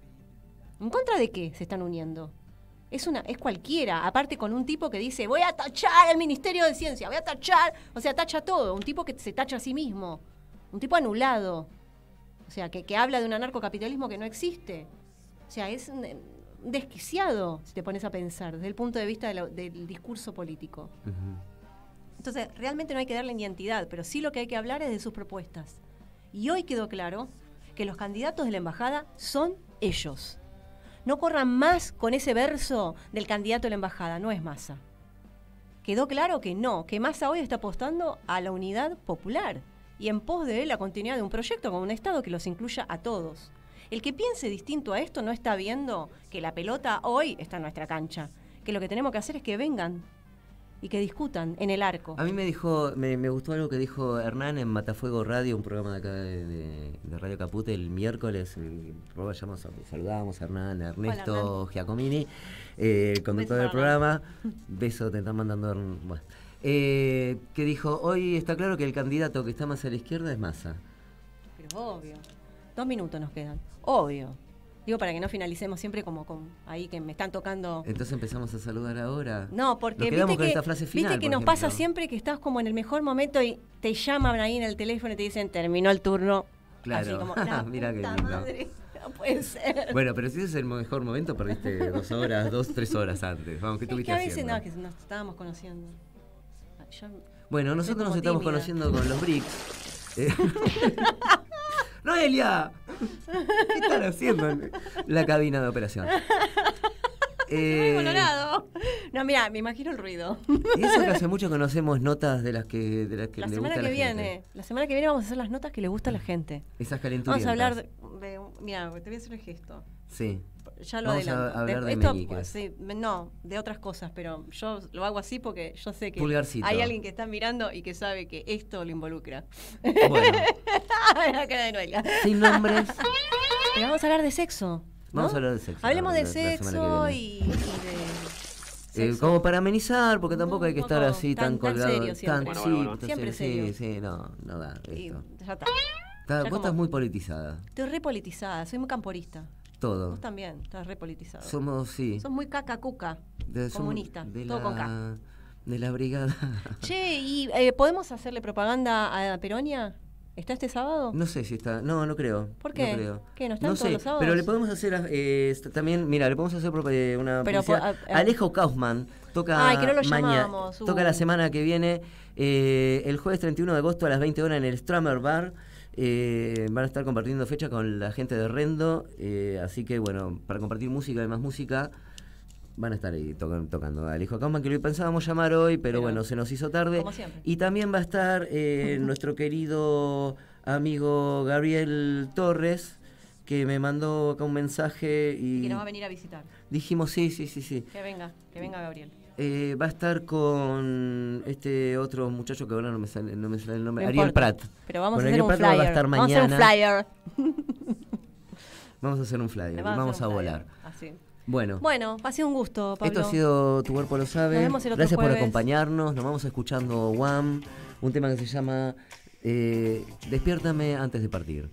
S7: ¿En contra de qué se están uniendo? Es una es cualquiera. Aparte con un tipo que dice, voy a tachar el Ministerio de Ciencia, voy a tachar. O sea, tacha todo. Un tipo que se tacha a sí mismo. Un tipo anulado. O sea, que, que habla de un anarcocapitalismo que no existe. O sea, es un, un desquiciado, si te pones a pensar, desde el punto de vista de la, del discurso político. Uh-huh. Entonces, realmente no hay que darle ni identidad, pero sí lo que hay que hablar es de sus propuestas. Y hoy quedó claro que los candidatos de la embajada son ellos. No corran más con ese verso del candidato de la embajada, no es Massa. Quedó claro que no, que Massa hoy está apostando a la unidad popular y en pos de la continuidad de un proyecto con un Estado que los incluya a todos. El que piense distinto a esto no está viendo que la pelota hoy está en nuestra cancha, que lo que tenemos que hacer es que vengan y que discutan en el arco.
S10: A mí me dijo, me, me gustó algo que dijo Hernán en Matafuego Radio, un programa de acá de, de, de Radio Caput el miércoles. El programa, saludábamos a Hernán, a Ernesto Hola, Hernán. Giacomini, eh, el conductor del programa. Beso, te están mandando. Bueno. Eh, que dijo, hoy está claro que el candidato que está más a la izquierda es Massa.
S7: Pero obvio. Dos minutos nos quedan. Obvio. Digo, para que no finalicemos siempre como con ahí que me están tocando.
S10: Entonces empezamos a saludar ahora.
S7: No, porque
S10: nos
S7: viste
S10: con
S7: que,
S10: esta frase final,
S7: viste que nos
S10: ejemplo.
S7: pasa siempre que estás como en el mejor momento y te llaman ahí en el teléfono y te dicen, terminó el turno.
S10: Claro.
S7: Así como, la
S10: Mira qué
S7: puta
S10: lindo.
S7: Madre, no puede ser.
S10: Bueno, pero si ese es el mejor momento, perdiste dos horas, dos, tres horas antes. Vamos, ¿qué estuviste
S7: es que a veces
S10: haciendo?
S7: no, que nos estábamos conociendo. Yo
S10: bueno, nosotros nos estamos
S7: tímida.
S10: conociendo con los Bricks. Eh, ¡Noelia! ¿Qué están haciendo en la cabina de operación?
S7: Eh, colorado. No, mira, me imagino el ruido.
S10: Y eso que hace mucho conocemos notas de las que, de las que
S7: la
S10: le
S7: semana
S10: gusta
S7: que
S10: a la
S7: viene,
S10: gente.
S7: La semana que viene vamos a hacer las notas que le gusta a la gente.
S10: Esas calenturientas.
S7: Vamos a hablar de, de mira, te voy a hacer un gesto.
S10: Sí.
S7: Ya lo
S10: vamos
S7: adelanto.
S10: a hablar de,
S7: de esto,
S10: meñiques.
S7: Sí, no, de otras cosas, pero yo lo hago así porque yo sé que
S10: Pulgarcito.
S7: hay alguien que está mirando y que sabe que esto lo involucra.
S10: Bueno.
S7: La cara de Noelia.
S10: Sin nombres.
S7: Pero vamos a hablar de sexo. ¿no?
S10: Vamos a hablar de sexo.
S7: Hablemos de
S10: la,
S7: sexo
S10: la
S7: y, y de...
S10: Eh, como para amenizar, porque tampoco
S7: un
S10: hay que estar así tan,
S7: tan
S10: colgado.
S7: Serio siempre.
S10: Tan,
S7: Bueno,
S10: sí,
S7: bueno, bueno. Siempre serio.
S10: Sí, sí, no, no da esto.
S7: Y ya está.
S10: está
S7: ya
S10: vos
S7: como,
S10: estás muy politizada.
S7: Estoy re politizada, soy muy camporista.
S10: Todo.
S7: Vos también, estás re politizado.
S10: Somos, sí.
S7: Sos muy caca cuca,
S10: de,
S7: comunista,
S10: de
S7: todo
S10: la,
S7: con K.
S10: De la brigada.
S7: Che, ¿y eh, podemos hacerle propaganda a Peronia? ¿Está este sábado?
S10: No sé si está, no, no creo.
S7: ¿Por qué?
S10: No creo.
S7: ¿Qué, no están
S10: no
S7: todos
S10: sé,
S7: los sábados?
S10: pero le podemos hacer eh, también, mira, le podemos hacer eh, una
S7: pero,
S10: publicidad.
S7: a, a,
S10: Alejo Kaufman toca
S7: Ay, que no lo
S10: mañana,
S7: llamamos, uh.
S10: toca la semana que viene, eh, el jueves treinta y uno de agosto a las veinte horas en el Stramer Bar. Eh, van a estar compartiendo fecha con la gente de Rendo, eh, así que bueno, para compartir música y más música van a estar ahí to- tocando a Alejo Kaufman, que lo pensábamos llamar hoy, pero, pero bueno, se nos hizo tarde.
S7: Como siempre.
S10: Y también va a estar eh, nuestro querido amigo Gabriel Torres, que me mandó acá un mensaje y...
S7: que nos va a venir a visitar.
S10: Dijimos, sí, sí, sí, sí.
S7: Que venga, que venga Gabriel.
S10: Eh, va a estar con este otro muchacho que ahora no me sale, no me sale el nombre,
S7: No
S10: Ariel
S7: importa,
S10: Pratt.
S7: Pero vamos
S10: bueno,
S7: a hacer
S10: Ariel
S7: un
S10: Pratt
S7: flyer.
S10: va a estar
S7: vamos
S10: mañana.
S7: a hacer un flyer.
S10: Vamos a hacer un flyer,
S7: vamos,
S10: vamos a,
S7: a
S10: volar.
S7: Así.
S10: Bueno,
S7: bueno, ha sido un gusto, Pablo.
S10: Esto ha sido Tu Cuerpo Lo Sabe.
S7: Nos vemos el otro
S10: Gracias
S7: jueves.
S10: por acompañarnos. Nos vamos escuchando Wham, un tema que se llama eh, Despiértame antes de partir.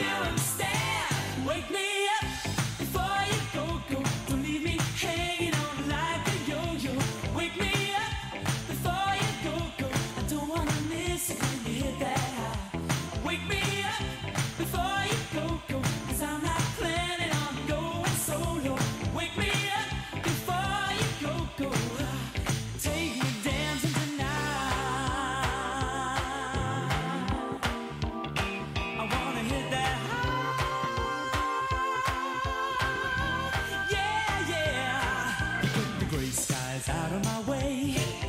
S21: Wake me up before you go, go. Don't leave me hanging on. away.